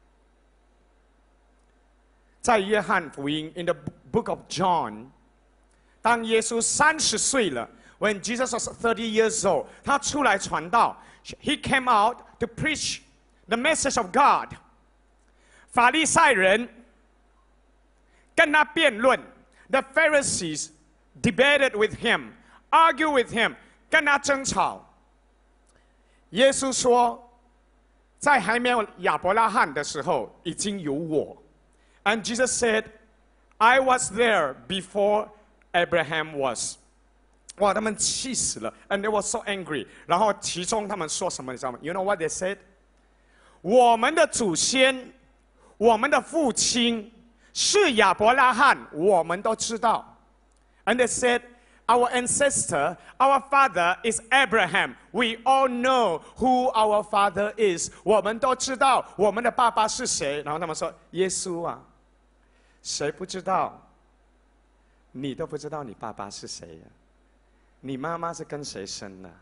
[SPEAKER 1] 在约翰福音 in the book of John， 当耶稣三十岁了 When Jesus was thirty years old, 他出来传道 He came out to preach the message of God. 法利赛人跟他辩论 The Pharisees debated with him, argued with him, 跟他争吵。耶稣说，在还没有亚伯拉罕的时候，已经有我。And Jesus said, I was there before Abraham was. 哇，他们气死了 ，and they were so angry. 然后其中他们说什么，你知道吗 ？You know what they said? 我们的祖先，我们的父亲是亚伯拉罕，我们都知道。And they said, our ancestor, our father is Abraham. We all know who our father is. 我们都知道我们的爸爸是谁。然后他们说，耶稣啊，谁不知道？你都不知道你爸爸是谁呀、啊？你妈妈是跟谁生的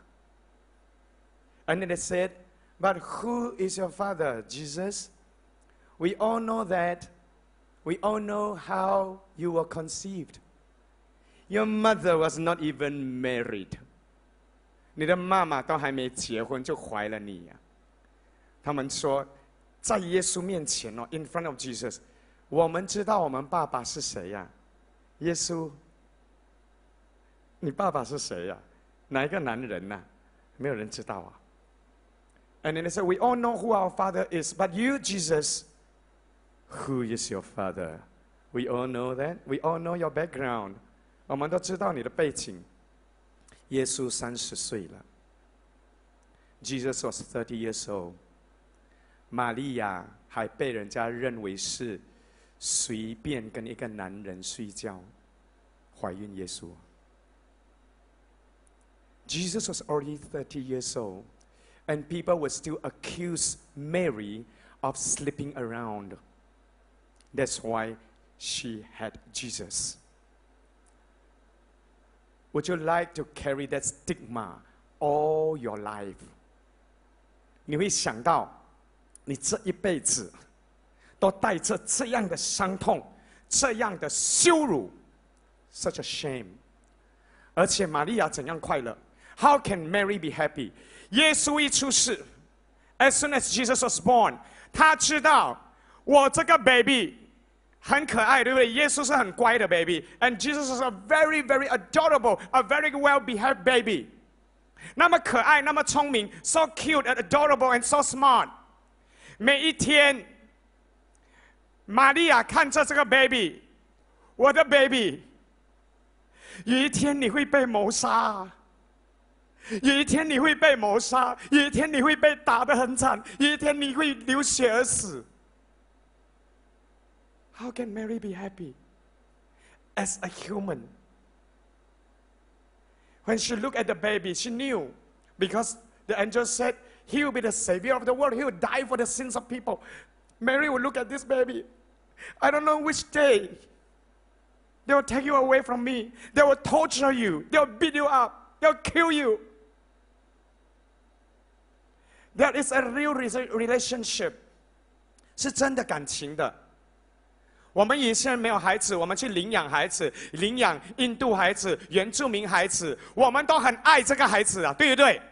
[SPEAKER 1] ？And then they said, but who is your father, Jesus? We all know that. We all know how you were conceived. Your mother was not even married. 你的妈妈都还没结婚就怀了你呀、啊？他们说，在耶稣面前哦 ，in front of Jesus， 我们知道我们爸爸是谁呀、啊？耶稣。你爸爸是谁呀、啊？哪一个男人呐、啊？没有人知道啊。And then they said, we all know who our father is, but you, Jesus, who is your father? We all know that. We all know your background. 我们都知道你的背景。耶稣三十岁了。Jesus was thirty years old. 玛利亚还被人家认为是随便跟一个男人睡觉，怀孕耶稣。Jesus was already thirty years old, and people would still accuse Mary of sleeping around. That's why she had Jesus. Would you like to carry that stigma all your life? 你会想到，你这一辈子都带着这样的伤痛，这样的羞辱 ，such a shame. 而且玛利亚怎样快乐？ How can Mary be happy? 耶稣一出世 ，as soon as Jesus was born， 他知道我这个 baby 很可爱，对不对？耶稣是很乖的 baby，and Jesus is a very, very adorable, a very well-behaved baby。那么可爱，那么聪明 ，so cute and adorable and so smart。每一天，玛利亚看着这个 baby， 我的 baby， 有一天你会被谋杀。有一天你会被谋杀，有一天你会被打得很惨，有一天你会流血而死。How can Mary be happy as a human? When she looked at the baby, she knew because the angel said he will be the savior of the world. He will die for the sins of people. Mary would look at this baby. I don't know which day they will take you away from me. They will torture you. They will beat you up. They will kill you. There is a real relationship， 是真的感情的。我们有些人没有孩子，我们去领养孩子，领养印度孩子、原住民孩子，我们都很爱这个孩子啊，对不对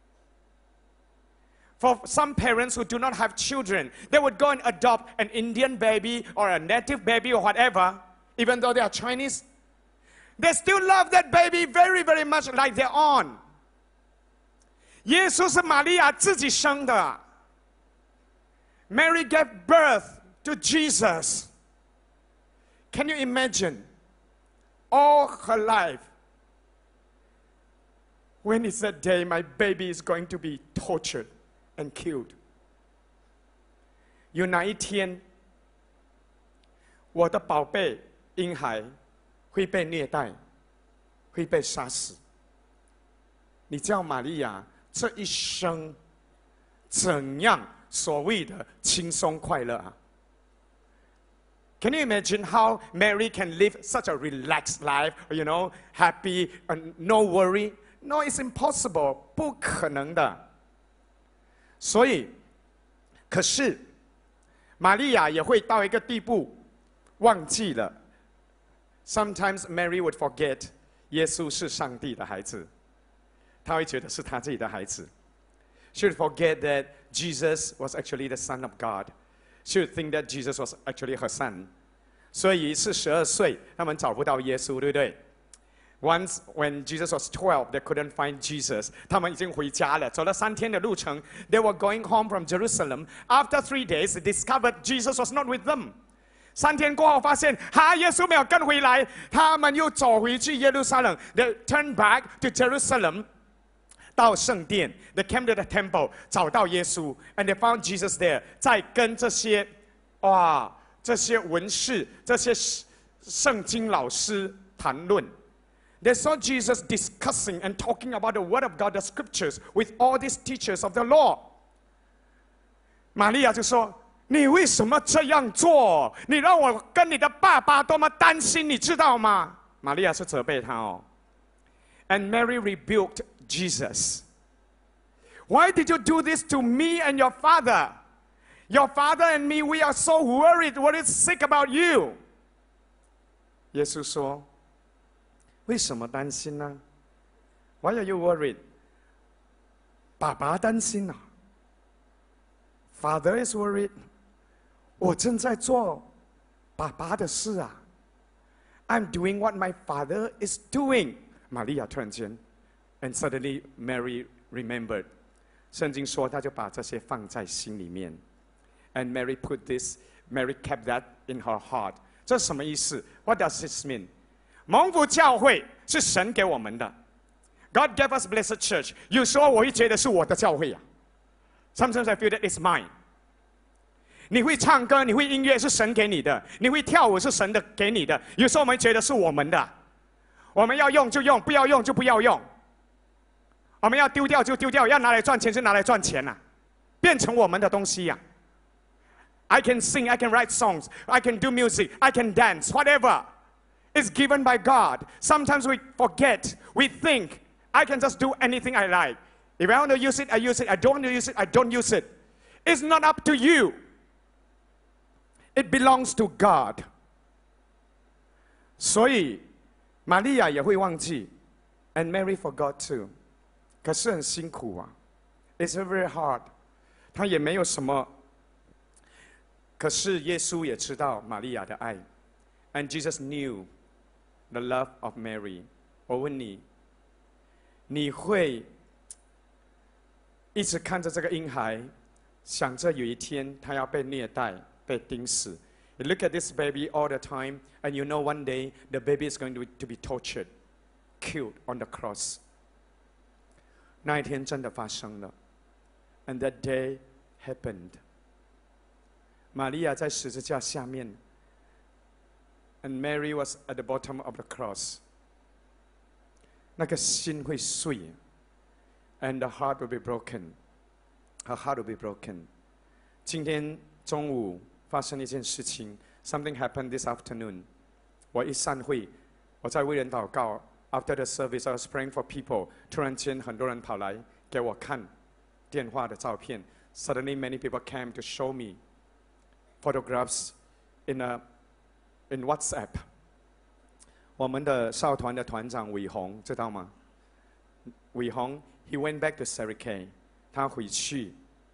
[SPEAKER 1] ？For some parents who do not have children, they would go and adopt an Indian baby or a native baby or whatever, even though they are Chinese. They still love that baby very, very much like their own. 耶稣是玛利亚自己生的。Mary gave birth to Jesus. Can you imagine all her life? When is that day my baby is going to be tortured and killed? 有哪一天，我的宝贝婴孩会被虐待，会被杀死？你知道玛利亚这一生怎样所谓的轻松快乐啊 ？Can you imagine how Mary can live such a relaxed life, you know, happy and no worry? No, it's impossible， 不可能的。所以，可是玛利亚也会到一个地步，忘记了。Sometimes Mary would forget， 耶稣是上帝的孩子，他会觉得是他自己的孩子。She would forget that Jesus was actually the Son of God. She would think that Jesus was actually her son. 所以是十二岁，他们找不到耶稣，对不对？ Once when Jesus was twelve, they couldn't find Jesus. 他们已经回家了，走了三天的路程。They were going home from Jerusalem. After three days, they discovered Jesus was not with them. 三天过后，发现哈，耶稣没有跟回来。他们又走回去耶路撒冷。They turned back to Jerusalem. 到圣殿 ，They came to the temple， 找到耶稣 ，and they found Jesus there， 在跟这些哇这些文士、这些圣经老师谈论。They saw Jesus discussing and talking about the Word of God, the Scriptures, with all these teachers of the law. 玛利亚就说：“你为什么这样做？你让我跟你的爸爸多么担心，你知道吗？”玛利亚是责备他哦。And Mary rebuked Jesus. Why did you do this to me and your father? Your father and me, we are so worried, worried sick about you. 耶稣说。为什么担心呢 ？Why are you worried? 爸爸担心啊 ，Father is worried. 我正在做爸爸的事啊 ，I'm doing what my father is doing. 玛利亚突然间 ，and suddenly Mary remembered. 圣经说，她就把这些放在心里面 ，and Mary put this, Mary kept that in her heart. 这是什么意思 ？What does this mean? 蒙福教会是神给我们的 ，God gave us blessed church。有时候我会觉得是我的教会啊 ，Sometimes I feel that it's mine。你会唱歌，你会音乐是神给你的，你会跳舞是神的给你的。有时候我们觉得是我们的，我们要用就用，不要用就不要用。我们要丢掉就丢掉，要拿来赚钱就拿来赚钱呐、啊，变成我们的东西呀、啊。I can sing, I can write songs, I can do music, I can dance, whatever. Is given by God. Sometimes we forget, we think, I can just do anything I like. If I want to use it, I use it. I don't want to use it, I don't use it. It's not up to you. It belongs to God. 所以，玛利亚也会忘记 ，and Mary forgot too. 可是很辛苦啊 ，It's very hard. 她也没有什么。可是耶稣也知道玛利亚的爱 ，and Jesus knew the love of Mary. 我问你，你会一直看着这个婴孩，想着有一天他要被虐待、被钉死？ You look at this baby all the time, and you know one day the baby is going to be, to be tortured, killed on the cross. 那一天真的发生了 ，and that day happened. 玛利亚在十字架下面。And Mary was at the bottom of the cross. 那个心会碎 ，and the heart will be broken. Her heart will be broken. 今天中午发生一件事情 ，something happened this afternoon. 我一散会，我在为人祷告。After the service, I was praying for people. 突然间，很多人跑来给我看电话的照片。Suddenly, many people came to show me photographs in a in WhatsApp. 我们的少团的团长伟宏知道吗？伟宏 he went back to Sarikei. 他回去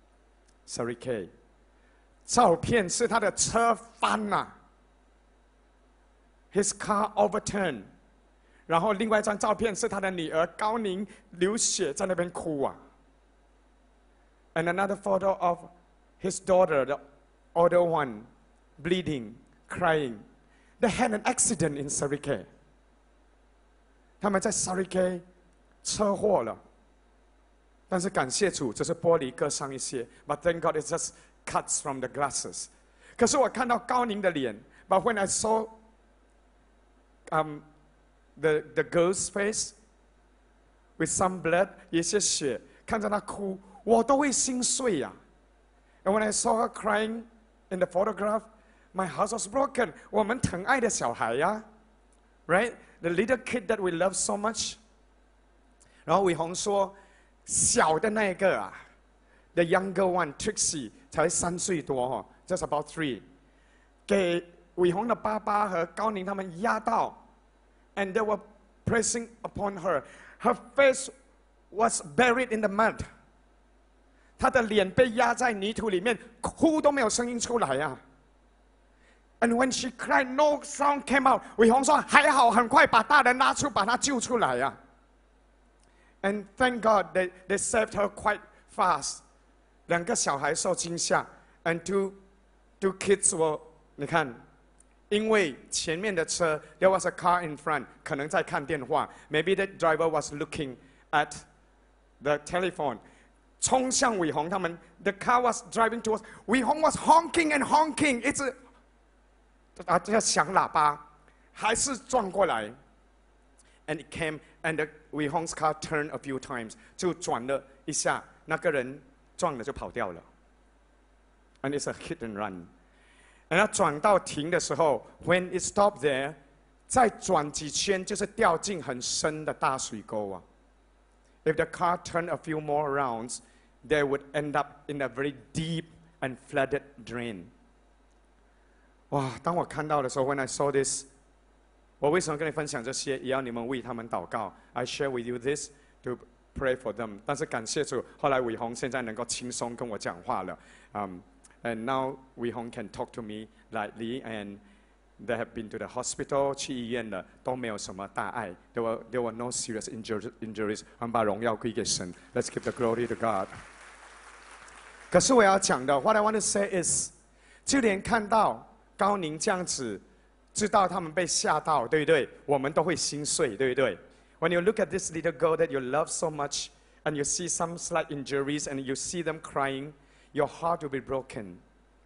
[SPEAKER 1] Sarikei. 照片是他的车翻了、啊、，his car overturned. 然后另外一张照片是他的女儿高宁流血在那边哭啊。And another photo of his daughter, the older one, bleeding, crying. They had an accident in Sarikei. 他们在 Sarikei 车祸了，但是感谢主，只是玻璃割伤一些。But thank God it's just cuts from the glasses. 可是我看到高宁的脸 ，But when I saw um the the girl's face with some blood， 有些血，看着她哭，我都会心碎呀、啊。And when I saw her crying in the photograph, my heart was broken. 我们疼爱的小孩呀、啊、，right? The little kid that we love so much. 然后伟宏说，小的那个啊 ，the younger one Trixie 才三岁多哈 ，just about three， 给伟宏的爸爸和高宁他们压到 ，and they were pressing upon her. Her face was buried in the mud. 她的脸被压在泥土里面，哭都没有声音出来呀、啊。And when she cried, no sound came out. 伟鸿说还好，很快把大人拉出，把她救出来呀、啊。And thank God they they saved her quite fast. 两个小孩受惊吓 ，and two two kids were 你看。因为前面的车 ，there was a car in front， 可能在看电话 ，maybe the driver was looking at the telephone， 冲向伟鸿他们 ，the car was driving towards， 伟鸿 was honking and honking， 一直啊在响喇叭，还是撞过来 ，and it came and the 伟鸿 's car turned a few times， 就转了一下，那个人撞了就跑掉了 ，and it's a hit and run。然后转到停的时候 ，when it stopped there， 再转几圈就是掉进很深的大水沟啊。If the car turned a few more rounds, they would end up in a very deep and flooded drain。哇！当我看到的时候 ，when I saw this， 我为什么跟你分享这些？也要你们为他们祷告。I share with you this to pray for them。但是感谢主，后来伟鸿现在能够轻松跟我讲话了，嗯。And now Wei Hong can talk to me lightly, and they have been to the hospital. 去医院了，都没有什么大碍。There were there were no serious injuries. 我们把荣耀归给神。Let's give the glory to God. 可是我要讲的 ，What I want to say is， 就连看到高宁这样子，知道他们被吓到，对不对？我们都会心碎，对不对 ？When you look at this little girl that you love so much, and you see some slight injuries, and you see them crying.Your heart will be broken.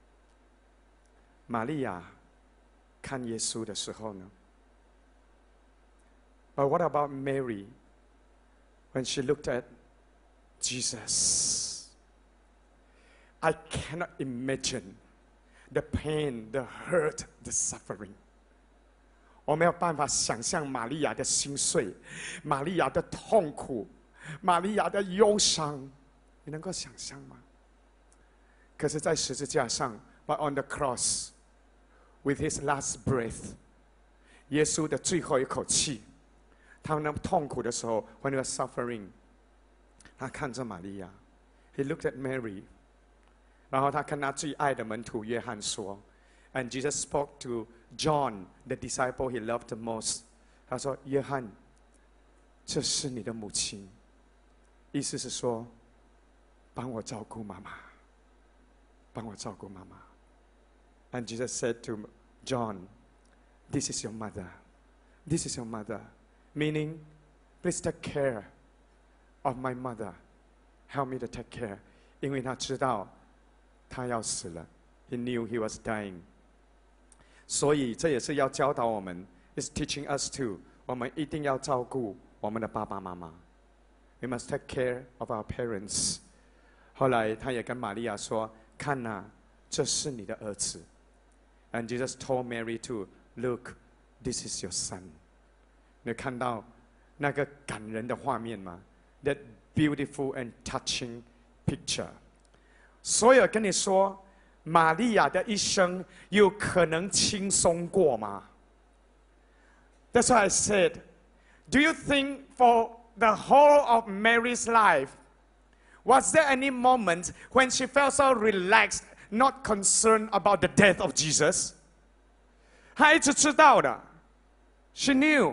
[SPEAKER 1] 玛利亚看耶稣的时候呢 ？But what about Mary when she looked at Jesus? I cannot imagine the pain, the hurt, the suffering. 我没有办法想象玛利亚的心碎，玛利亚的痛苦，玛利亚的忧伤，你能够想象吗？可是，在十字架上 ，but on the cross, with his last breath， 耶稣的最后一口气，他那么痛苦的时候 ，when he was suffering， 他看着玛利亚 ，he looked at Mary， 然后他跟他最爱的门徒约翰说 ，and Jesus spoke to John, the disciple he loved the most， 他说：“约翰，这是你的母亲。”意思是说，帮我照顾妈妈。帮我照顾妈妈。And Jesus said to John, "This is your mother. This is your mother." Meaning, please take care of my mother. Help me to take care. 因为他知道他要死了。He knew he was dying. 所以这也是要教导我们 ，is teaching us to， 我们一定要照顾我们的爸爸妈妈。We must take care of our parents. 后来他也跟玛利亚说。看呐、啊，这是你的儿子。And Jesus told Mary to look, this is your son. 你看到那个感人的画面吗 ？That beautiful and touching picture. 所以跟你说，玛利亚的一生有可能轻松过吗 ？That's why I said, do you think for the whole of Mary's life?Was there any moment when she felt so relaxed, not concerned about the death of Jesus? 她一直知道的 She knew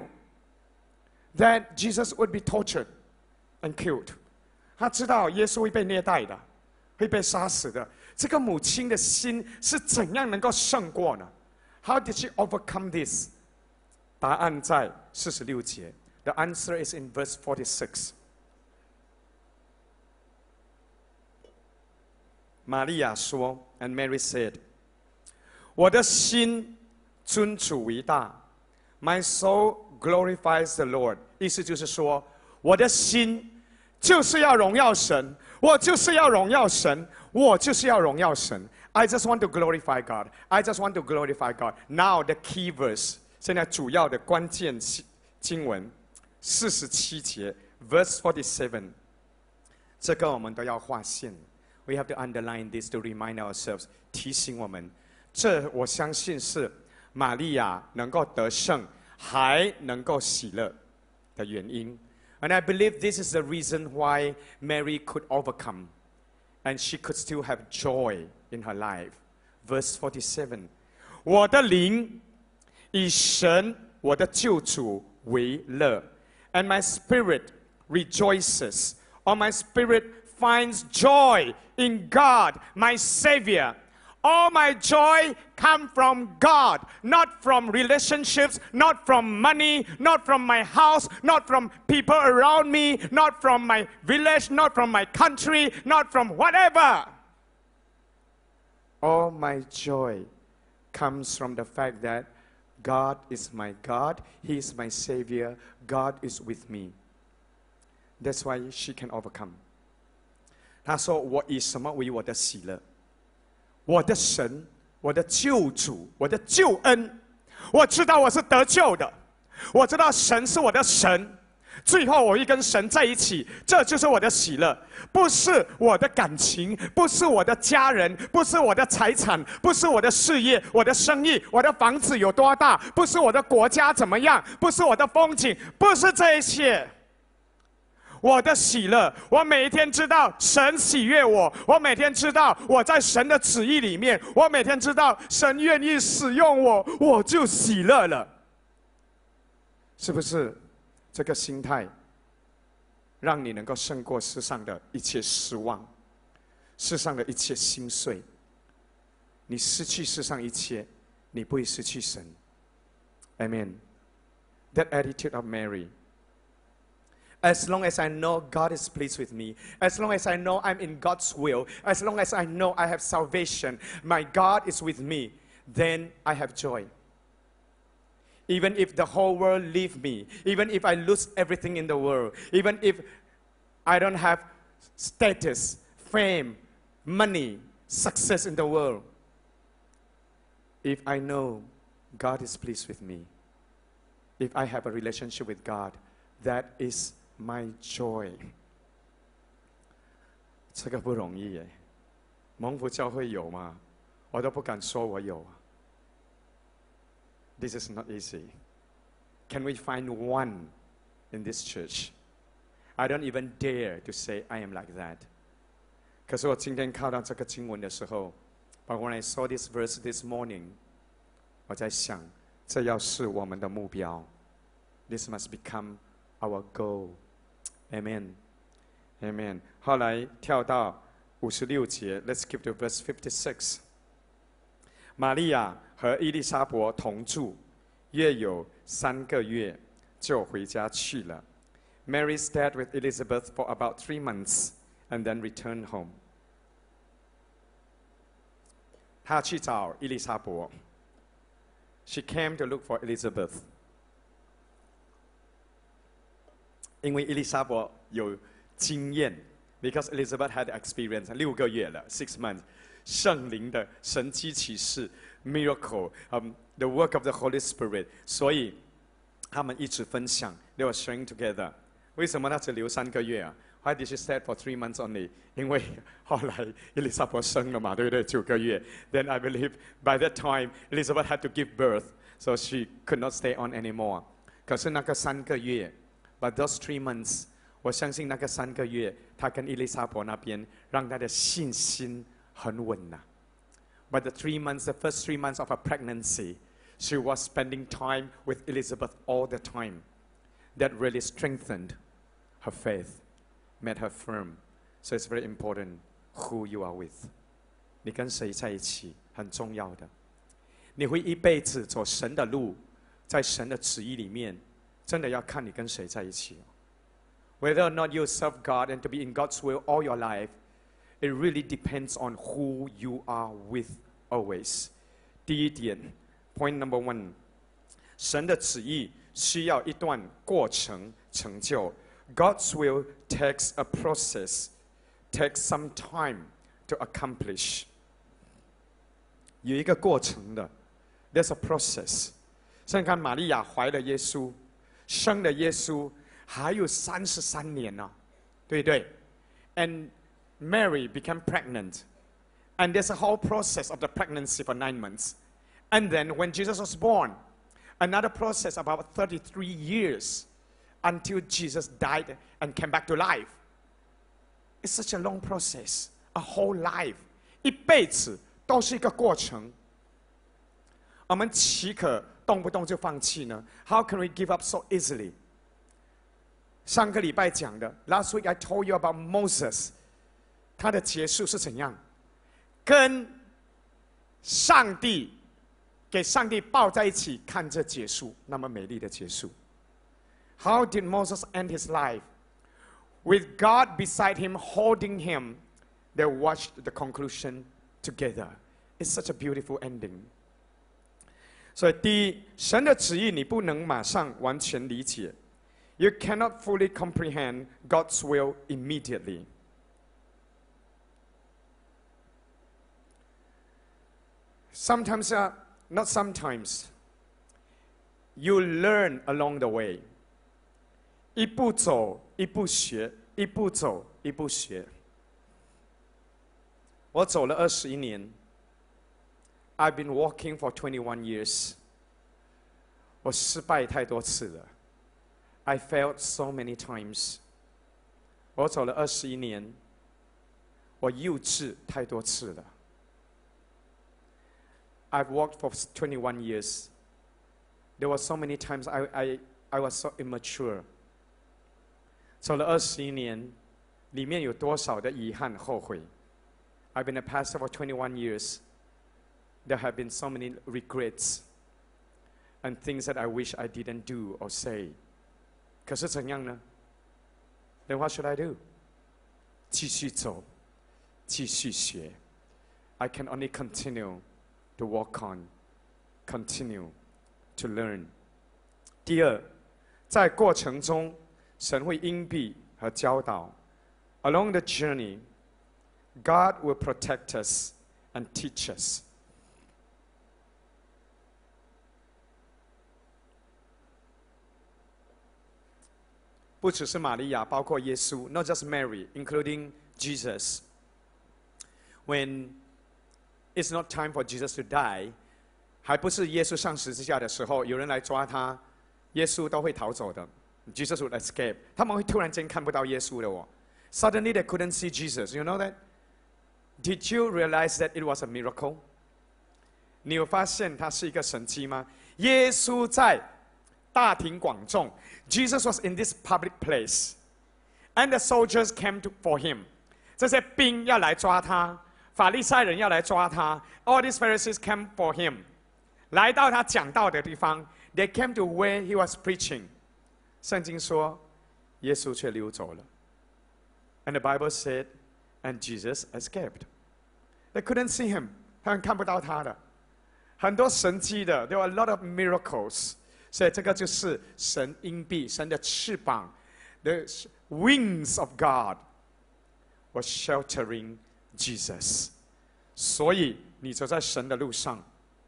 [SPEAKER 1] that Jesus would be tortured and killed. 她知道耶稣会被虐待的，会被杀死的。这个母亲的心是怎样能够胜过呢 ？How did she overcome this? 答案在四十六节。The answer is in verse forty-six. 玛利亚说 ，and Mary said， 我的心尊主为大 ，my soul glorifies the Lord。意思就是说，我的心就是要荣耀神，我就是要荣耀神，我就是要荣耀神。I just want to glorify God. I just want to glorify God. Now the key verse， 现在主要的关键经文，四十七节 ，verse forty-seven， 这个我们都要划线。We have to underline this to remind ourselves， 提醒我们，这我相信是玛利亚能够得胜，还能够喜乐。 的原因。And I believe this is the reason why Mary could overcome, and she could still have joy in her life. Verse forty-seven. 我的灵以神我的救主为乐 and my spirit rejoices, or my spirit finds joy in God, my Savior. All my joy come from God, not from relationships, not from money, not from my house, not from people around me, not from my village, not from my country, not from whatever. All my joy comes from the fact that God is my God, He is my Savior, God is with me. That's why she can overcome. 她说：“我以什么为我的喜乐？我的神，我的救主，我的救恩。我知道我是得救的，我知道神是我的神。最后我会跟神在一起，这就是我的喜乐。不是我的感情，不是我的家人，不是我的财产，不是我的事业，我的生意，我的房子有多大，不是我的国家怎么样，不是我的风景，不是这一切。”我的喜乐，我每一天知道神喜悦我，我每天知道我在神的旨意里面，我每天知道神愿意使用我，我就喜乐了。是不是这个心态，让你能够胜过世上的一切失望，世上的一切心碎？你失去世上一切，你不会失去神。Amen. That attitude of Mary. As long as I know God is pleased with me, as long as I know I'm in God's will, as long as I know I have salvation, my God is with me, then I have joy. Even if the whole world leave me, even if I lose everything in the world, even if I don't have status, fame, money, success in the world, if I know God is pleased with me, if I have a relationship with God, that is my joy. 这个不容易耶，蒙福教会有吗？我都不敢说我有。This is not easy. Can we find one in this church? I don't even dare to say I am like that. 可是我今天看到这个经文的时候 ，But when I saw this verse this morning, 我在想，这要是我们的目标。This must become our goal. Amen. Amen. 后来跳到五十六节 ，Let's skip to verse fifty-six. 玛利亚和伊丽莎伯同住，约有三个月，就回家去了。Mary stayed with Elizabeth for about three months and then returned home. 她去找伊丽莎伯。She came to look for Elizabeth. 因为伊丽莎伯有经验 ，because Elizabeth had experience 六个月了 ，six months， 圣灵的神迹奇事 ，miracle， um, the work of the Holy Spirit， 所以他们一直分享 ，they were sharing together。为什么他只留三个月啊 ？Why did she stay for three months only？ 因为后来伊丽莎伯生了嘛，对不对？九个月。Then I believe by that time Elizabeth had to give birth, so she could not stay on anymore。可是那个三个月。But those three months， 我相信那个三个月，他跟伊丽莎伯那边让他的信心很稳呐、啊。But the three months, the first three months of her pregnancy, she was spending time with Elizabeth all the time. That really strengthened her faith, made her firm. So it's very important who you are with. 你跟谁在一起很重要的。你会一辈子走神的路，在神的旨意里面。真的要看你跟谁在一起。Whether or not you serve God and to be in God's will all your life, it really depends on who you are with always. 第一点 ，Point number one， 神的旨意需要一段过程成就。God's will takes a process, takes some time to accomplish. 有一个过程的 ，There's a process. 想想看，玛利亚怀了耶稣。生了耶稣还有三十三年呢、啊，对不对 ？And Mary became pregnant, and there's a whole process of the pregnancy for nine months. And then when Jesus was born, another process about thirty-three years until Jesus died and came back to life. It's such a long process, a whole life. 一辈子都是一个过程。我们岂可动不动就放弃呢？ How can we give up so easily? 上个礼拜讲的 ，Last week I told you about Moses， 他的结束是怎样？跟上帝给上帝抱在一起，看着结束，那么美丽的结束。How did Moses end his life? With God beside him, holding him, they watched the conclusion together. It's such a beautiful ending. 所以，第一，神的旨意你不能马上完全理解。You cannot fully comprehend God's will immediately. Sometimes, uh, not sometimes, you learn along the way. 一步走，一步学，一步走，一步学。我走了二十一年。I've been walking for twenty-one years. 我失败太多次了。I failed so many times. 我走了二十一年。我幼稚太多次了。I've walked for twenty-one years. There were so many times I, I, I was so immature. 走了二十一年，里面有多少的遗憾、后悔 ？I've been a pastor for twenty-one years. There have been so many regrets and things that I wish I didn't do or say. 可是怎样呢？ Then what should I do? 继续走，继续学。I can only continue to walk on, continue to learn. 第二，在过程中，神会荫庇和教导。Along the journey, God will protect us and teach us. 不只是玛利亚，包括耶稣 ，not just Mary, including Jesus. When it's not time for Jesus to die, 还不是耶稣上十字架的时候，有人来抓他，耶稣都会逃走的。Jesus would escape. 他们会突然间看不到耶稣的哦。Suddenly they couldn't see Jesus. You know that? Did you realize that it was a miracle? 你有发现它是一个神迹吗？耶稣在大庭广众 ，Jesus was in this public place, and the soldiers came to, for him. 这些兵要来抓他，法利赛人要来抓他。All these Pharisees came for him. 来到他讲道的地方 ，they came to where he was preaching. 圣经说，耶稣却溜走了。And the Bible said, and Jesus escaped. They couldn't see him. 他们看不到他的。很多神迹的 ，there were a lot of miracles. 所以这个就是神荫庇，神的翅膀 ，the wings of God were sheltering Jesus. 所以你走在神的路上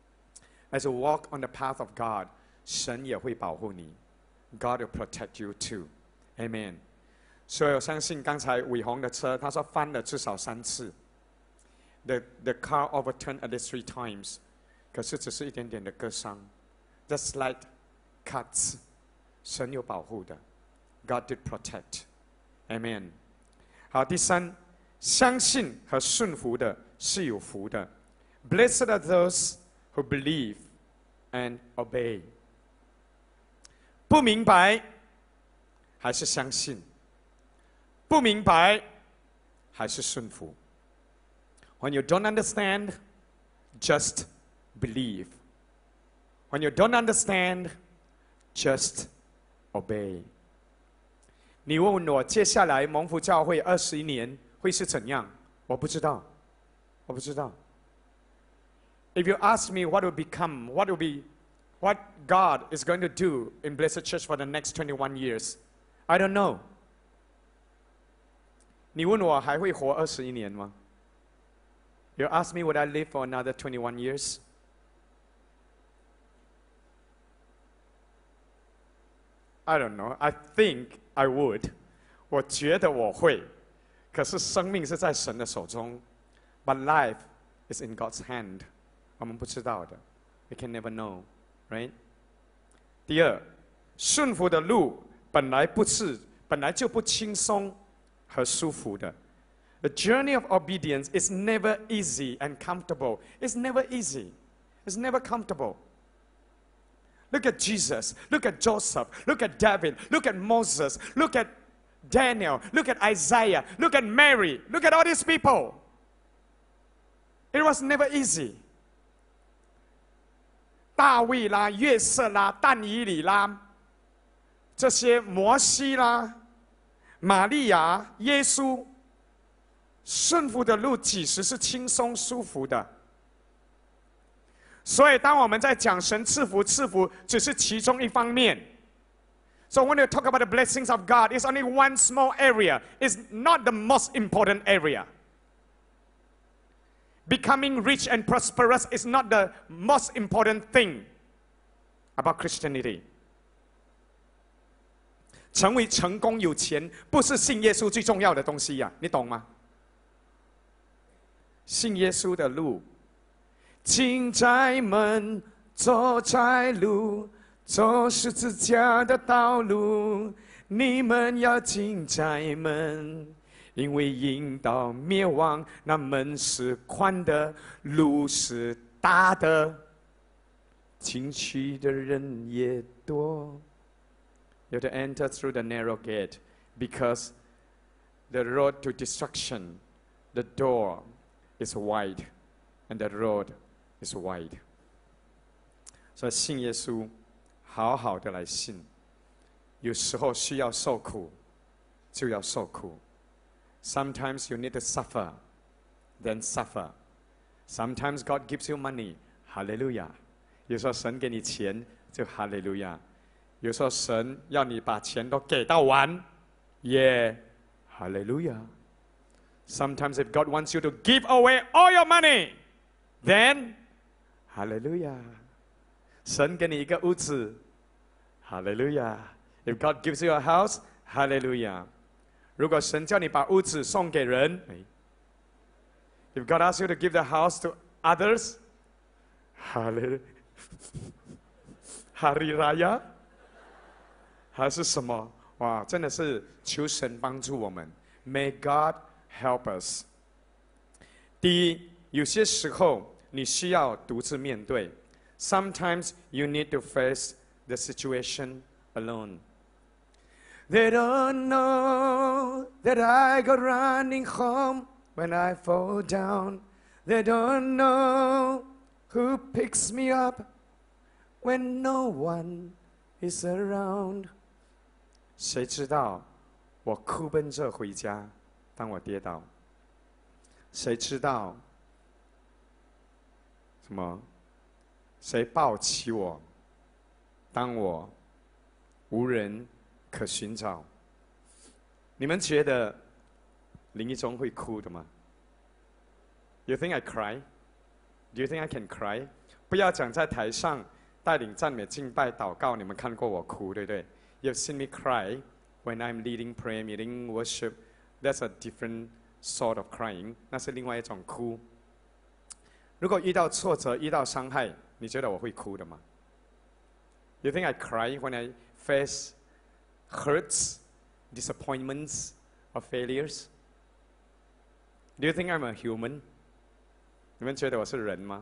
[SPEAKER 1] ，as you walk on the path of God， 神也会保护你 ，God will protect you too. Amen. 所以我相信刚才伟宏的车，他说翻了至少三次 ，the the car overturned at least three times， 可是只是一点点的割伤 ，the slight cuts， 神有保护的 ，God did protect. Amen. 好，第三，相信和顺服的是有福的。Blessed are those who believe and obey. 不明白还是相信？不明白还是顺服 ？When you don't understand, just believe. When you don't understand, just obey. 你问我接下来蒙福教会二十一年会是怎样？我不知道，我不知道。If you ask me what will become, what will be, what God is going to do in Blessed Church for the next twenty-one years, I don't know. 你问我还会活二十一年吗 ？You ask me would I live for another twenty-one years? I don't know. I think I would. 我觉得我会，可是生命是在神的手中。But life is in God's hand. 我们不知道的 ，We can never know, right? 第二，顺服的路本来不是，本来就不轻松和舒服的。The journey of obedience is never easy and comfortable. It's never easy. It's never comfortable. Look at Jesus. Look at Joseph. Look at David. Look at Moses. Look at Daniel. Look at Isaiah. Look at Mary. Look at all these people. It was never easy. 大卫啦、约瑟啦、但以理啦，这些摩西啦、玛利亚、耶稣，顺服的路几时是轻松舒服的？所以，当我们在讲神赐福，赐福只是其中一方面。So when you talk about the blessings of God, it's only one small area. It's not the most important area. Becoming rich and prosperous is not the most important thing about Christianity. 成为成功有钱，不是信耶稣最重要的东西呀、啊，你懂吗？信耶稣的路，进宅门，走窄路，走十字架的道路，你们要进宅门。因为引导灭亡，那门是宽的，路是大的，进去的人也多。You have to enter through the narrow gate, because the road to destruction, the door is wide, and the road is wide. 所以信耶稣，好好的来信。有时候需要受苦，就要受苦。Sometimes you need to suffer, then suffer. Sometimes God gives you money, Hallelujah. 有时候神给你钱，就 Hallelujah. 有时候神要你把钱都给到完，也 Hallelujah. Sometimes if God wants you to give away all your money, then Hallelujah. 神给你一个屋子 Hallelujah. If God gives you a house, Hallelujah. 如果神叫你把屋子送给人 If God asks you to give the house to others, Hallelujah. Hari Raya 还是什么？哇，真的是求神帮助我们。May God help us. 第一，有些时候你需要独自面对。Sometimes you need to face the situation alone. They don't know that I go running home when I fall down. They don't know who picks me up when no one is around. 谁知道我哭奔着回家，当我跌倒？谁知道什么？谁抱起我，当我无人可寻找？你们觉得林一中会哭的吗 ？You think I cry? Do you think I can cry? 不要讲在台上带领赞美敬拜祷告，你们看过我哭，对不对 ？You've seen me cry when I'm leading prayer meeting, worship. That's a different sort of crying. 那是另外一种哭。如果遇到挫折、遇到伤害，你觉得我会哭的吗 ？You think I cry when I face hurts, disappointments, or failures? Do you think I'm a human? 你们觉得我是人吗？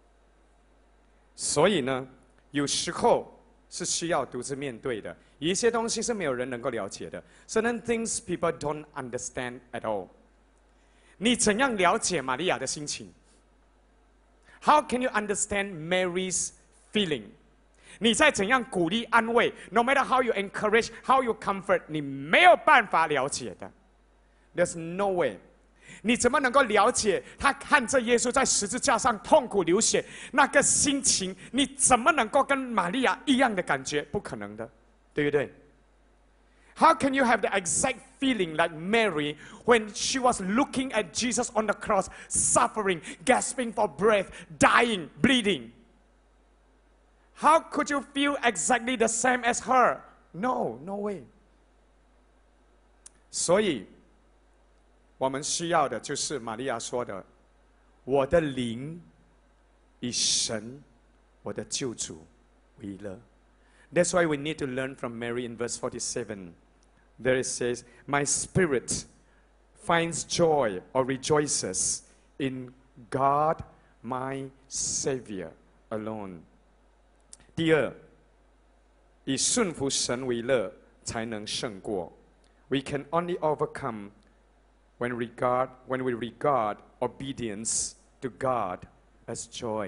[SPEAKER 1] 所以呢，有时候是需要独自面对的。有一些东西是没有人能够了解的。Certain things people don't understand at all. 你怎样了解玛利亚的心情 ？How can you understand Mary's feeling? 你再怎样鼓励安慰 ，no matter how you encourage, how you comfort， 你没有办法了解的。There's no way. 你怎么能够了解他看着耶稣在十字架上痛苦流血那个心情？你怎么能够跟玛利亚一样的感觉？不可能的，对不对 ？How can you have the exact feeling like Mary when she was looking at Jesus on the cross, suffering, gasping for breath, dying, bleeding? How could you feel exactly the same as her? No, no way. 所以，我们需要的就是玛利亚说的：“我的灵以神，我的救主为乐。” That's why we need to learn from Mary in verse forty-seven. There it says, "My spirit finds joy or rejoices in God, my Savior alone." 第二，以顺服神为乐，才能胜过。We can only overcome when regard when we regard obedience to God as joy.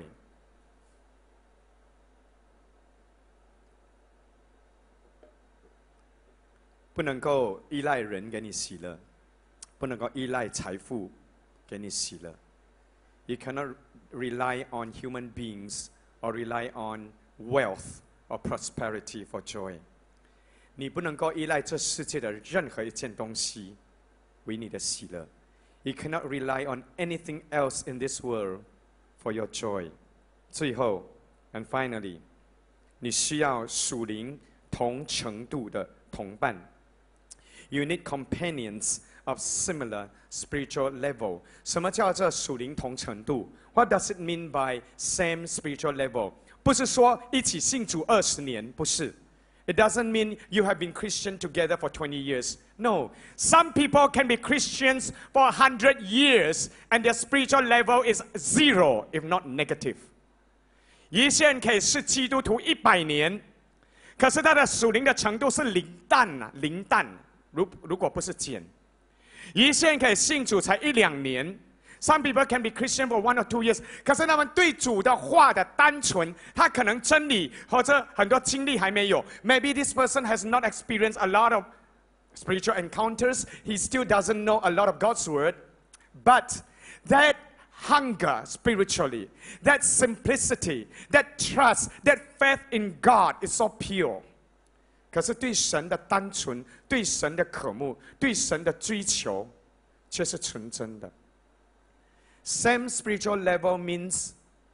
[SPEAKER 1] 不能够依赖人给你喜乐，不能够依赖财富给你喜乐。You cannot rely on human beings or rely on wealth or prosperity for joy. 你不能够依赖这世界的任何一件东西为你的喜乐。You cannot rely on anything else in this world for your joy. 最后 ，and finally， 你需要属灵同程度的同伴。You need companions of similar spiritual level. 什么叫做属灵同程度 ？What does it mean by same spiritual level？ 不是说一起信主二十年，不是。It doesn't mean you have been Christian together for twenty years. No, some people can be Christians for a hundred years, and their spiritual level is zero, if not negative. 一些人可以是基督徒一百年，可是他的属灵的程度是零蛋啊，零蛋。如如果不是减，一些人可以信主才一两年。Some people can be Christian for one or two years， 可是他们对主的话的单纯，他可能真理或者很多经历还没有。Maybe this person has not experienced a lot of spiritual encounters. He still doesn't know a lot of God's word, but that hunger spiritually, that simplicity, that trust, that faith in God is so pure. 可是对神的单纯、对神的渴慕、对神的追求，却是纯真的。Same spiritual level means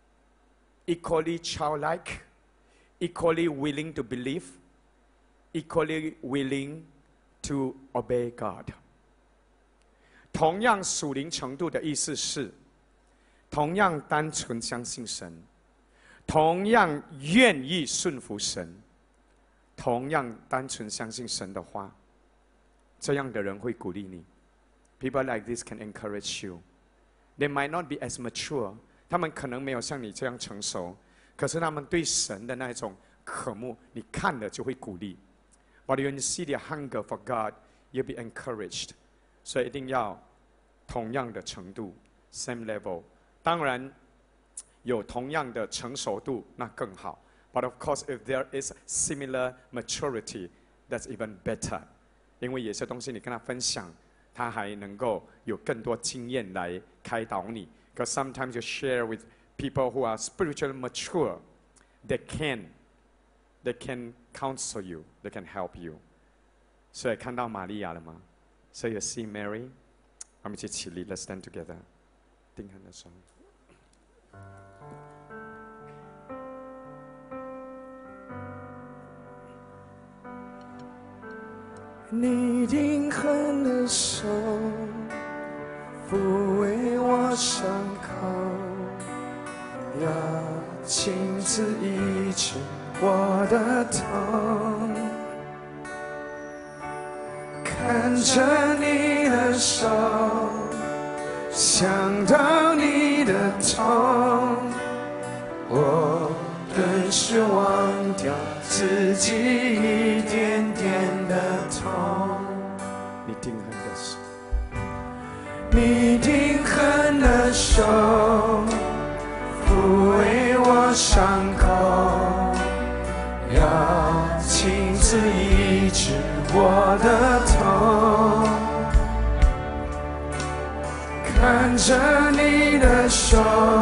[SPEAKER 1] equally childlike, equally willing to believe, equally willing to obey God. 同样属灵程度的意思是，同样单纯相信神，同样愿意顺服神，同样单纯相信神的话，这样的人会鼓励你。People like this can encourage you. They might not be as mature. 他们可能没有像你这样成熟，可是他们对神的那种渴慕，你看了就会鼓励。But when you see their hunger for God, you'll be encouraged. 所以一定要同样的程度 ，same level。当然有同样的成熟度，那更好。But of course, if there is similar maturity, that's even better. 因为有些东西你跟他分享，他还能够有更多经验来开导你。Because sometimes you share with people who are spiritually mature, they can, they can counsel you, they can help you. 所以看到玛利亚了吗？ So you see Mary? 我们一起起立 ，Let's stand together. 定很的手。
[SPEAKER 2] 你定恒的手抚慰我伤口，要亲自医治我的痛。看着你的手，想到你的痛，我顿时忘掉自己一点点的痛。
[SPEAKER 1] 你定恒的手，
[SPEAKER 2] 你定恒的手抚慰我伤口，要亲自医治我的痛。看着你的手，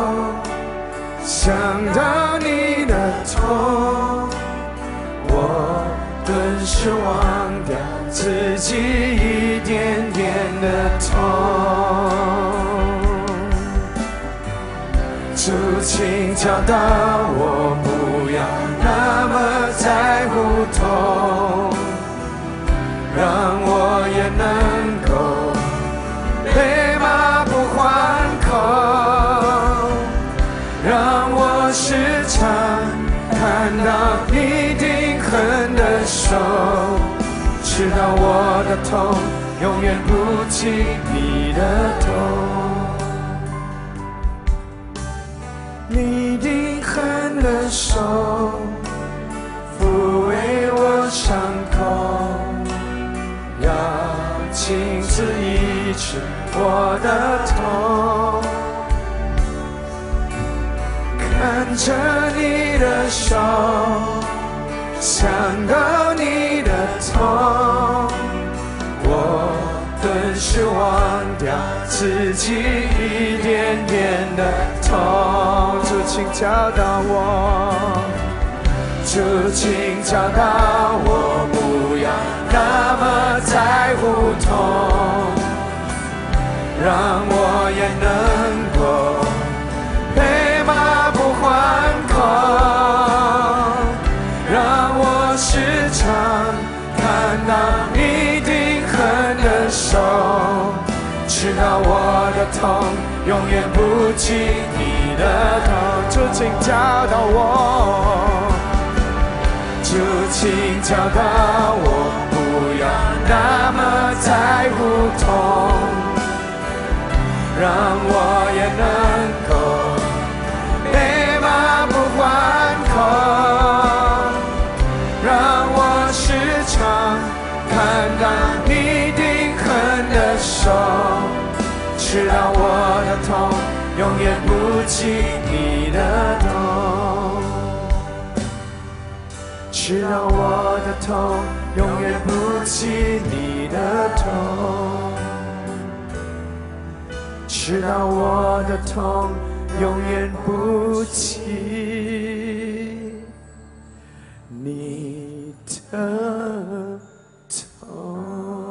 [SPEAKER 2] 想到你的痛，我顿时忘掉自己一点点的痛。主，请教导我不要那么在乎痛，让我也能够被马不还口，让我时常看到你定恒我的痛永远不及你的痛。你的狠的手抚慰我伤口，要亲自医治我的痛。看着你的手，想到你的痛，我顿时忘掉自己一点点的痛。主请教导我，主请教导我，不要那么在乎痛，让我也能够被马不还口，让我时常看到你定狠的手，知道我的痛永远不及你的痛。主请教导我，主请教导我，不要那么在乎痛，让我也能够被马不还口，让我时常看到你定狠的手，知道我的痛永远不及你的痛，知道我的痛永远不及你的痛，知道我的痛永远不及你的痛。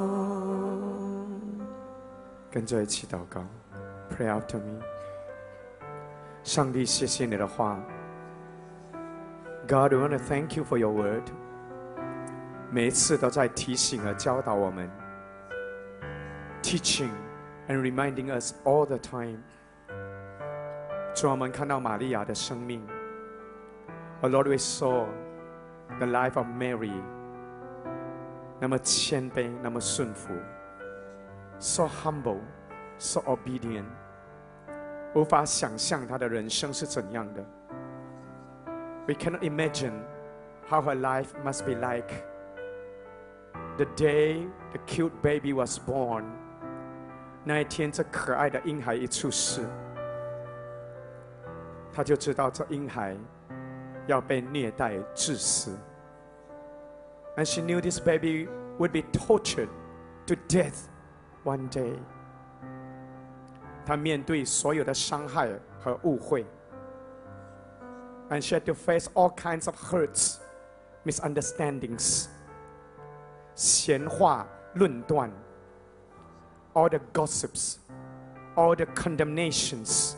[SPEAKER 2] 跟着一起祷告 ，Pray after me。上帝，谢谢你的话。God, we want to thank you for your word。每一次都在提醒和教导我们 ，teaching and reminding us all the time。主，我们看到玛利亚的生命。Oh Lord, we saw the life of Mary。那么谦卑，那么顺服 ，so humble, so obedient。无法想象她的人生是怎样的。We cannot imagine how her life must be like. The day the cute baby was born， 那一天这可爱的婴孩一出世，她就知道这婴孩要被虐待致死。And she knew this baby would be tortured to death one day。她面对所有的伤害和误会。And she had to face all kinds of hurts, misunderstandings, 闲话论断 all the gossips, all the condemnations。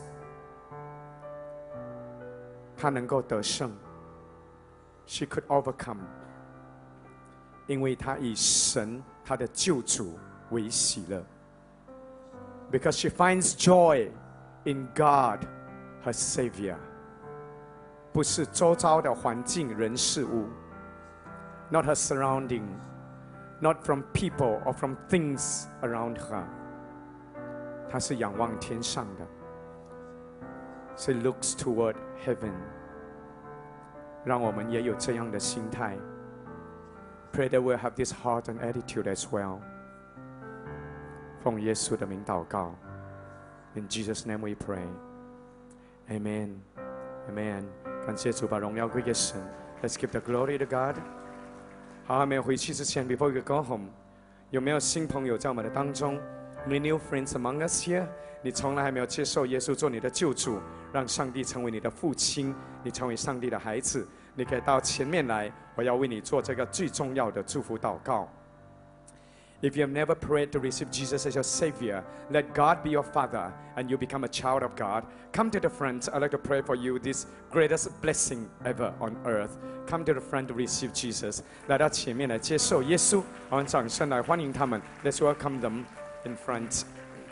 [SPEAKER 2] 她能够得胜 She could overcome， 因为她以神她的救主为喜乐。 Because she finds joy in God, her Savior。 不是周遭的环境、人、事物 ，not her surrounding, not from people or from things around her。她是仰望天上的 ，she looks toward heaven。让我们也有这样的心态 ，pray that we'll have this heart and attitude as well。奉耶稣的名祷告 ，In Jesus' name we pray. Amen, Amen。 感谢主，把荣耀归给神。Let's give the glory to God。好，还没有回去之前 ，Before we go home， 有没有新朋友在我们的当中 ？Any new friends among us here？ 你从来还没有接受耶稣做你的救主，让上帝成为你的父亲，你成为上帝的孩子，你可以到前面来，我要为你做这个最重要的祝福祷告。If you have never prayed to receive Jesus as your Savior, let God be your Father and you become a child of God. Come to the front. I'd like to pray for you this greatest blessing ever on earth. Come to the front to receive Jesus. 来到前面来接受耶稣，我们掌声来欢迎他们。Let's welcome them in front.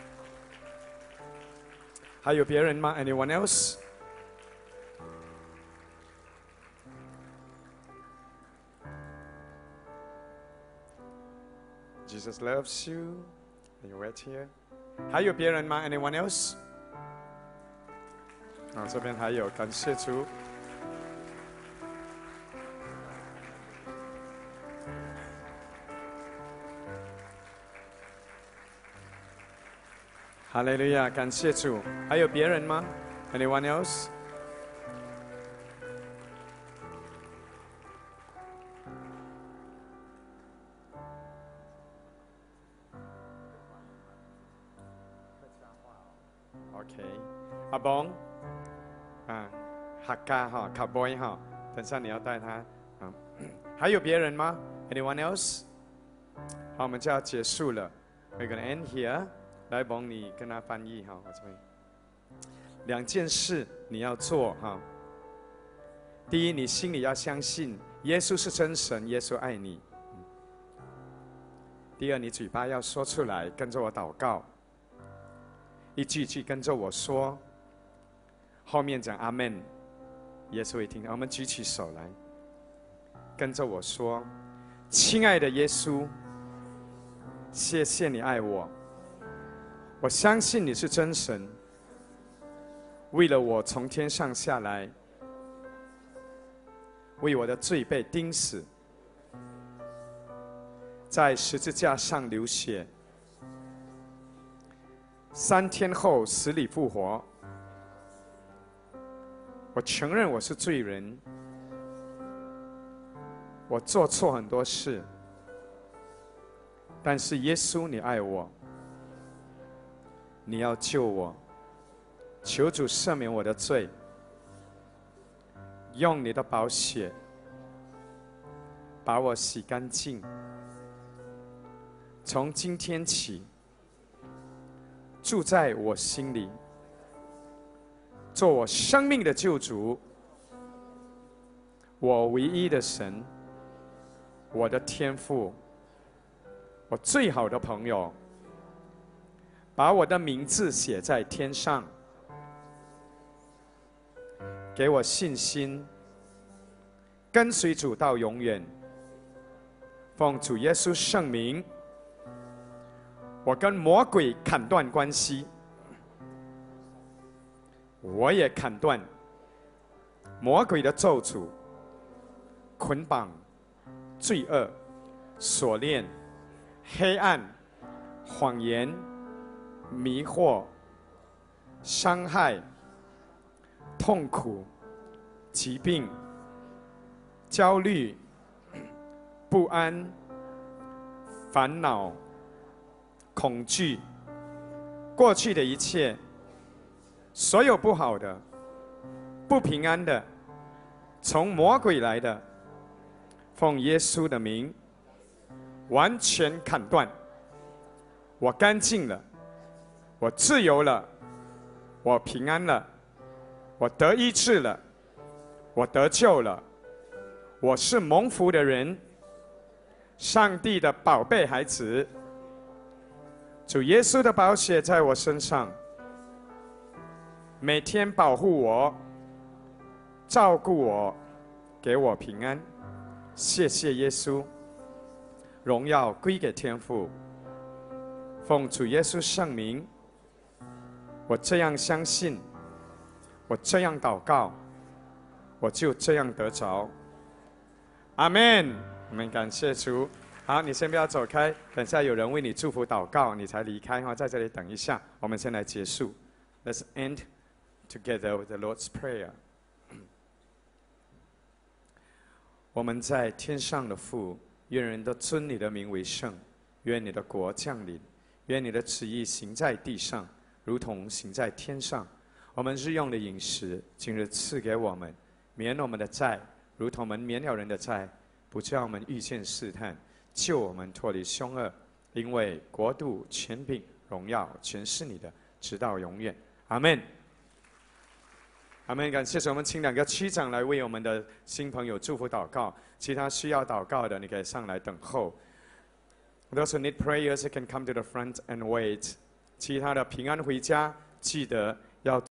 [SPEAKER 2] 还有别人吗 ？Anyone else?
[SPEAKER 1] Jesus loves you. You wait here. 还有别人吗 ？Anyone else？ 啊，这边还有，感谢主。哈利路亚，感谢主。还有别人吗 ？Anyone else？ OK， 阿邦，啊，哈嘎哈，卡 boy 哈，等下你要带他啊。还有别人吗 ？Anyone else？ 好，我们就要结束了。We're gonna end here。来，帮你跟他翻译哈，我这边。两件事你要做哈。第一，你心里要相信耶稣是真神，耶稣爱你。第二，你嘴巴要说出来，跟着我祷告。一句句跟着我说，后面讲阿门，耶稣会听。我们举起手来，跟着我说：“亲爱的耶稣，谢谢你爱我，我相信你是真神，为了我从天上下来，为我的罪被钉死，在十字架上流血。”三天后死里复活，我承认我是罪人，我做错很多事，但是耶稣你爱我，你要救我，求主赦免我的罪，用你的宝血把我洗干净，从今天起住在我心里，做我生命的救主，我唯一的神，我的天父，我最好的朋友，把我的名字写在天上，给我信心，跟随主到永远。奉主耶稣圣名，我跟魔鬼砍断关系，我也砍断魔鬼的咒诅、捆绑、罪恶、锁链、黑暗、谎言、迷惑、伤害、痛苦、疾病、焦虑、不安、烦恼、恐惧，过去的一切，所有不好的、不平安的，从魔鬼来的，奉耶稣的名，完全砍断。我干净了，我自由了，我平安了，我得医治了，我得救了，我是蒙福的人，上帝的宝贝孩子。主耶稣的宝血在我身上，每天保护我，照顾我，给我平安。谢谢耶稣，荣耀归给天父。奉主耶稣圣名，我这样相信，我这样祷告，我就这样得着。阿们。我们感谢主。好，你先不要走开，等下有人为你祝福祷告，你才离开哈，在这里等一下，我们先来结束。Let's end together with the Lord's Prayer。我们在天上的父，愿人都尊你的名为圣，愿你的国降临，愿你的旨意行在地上，如同行在天上。我们日用的饮食，今日赐给我们，免我们的债，如同我们免了人的债，不叫我们遇见试探。救我们脱离凶恶，因为国度、权柄、荣耀全是你的，直到永远。阿们。阿们。感谢主，我们请两个区长来为我们的新朋友祝福祷告。其他需要祷告的，你可以上来等候。Those who need prayers, you can come to the front and wait. 其他的平安回家，记得要。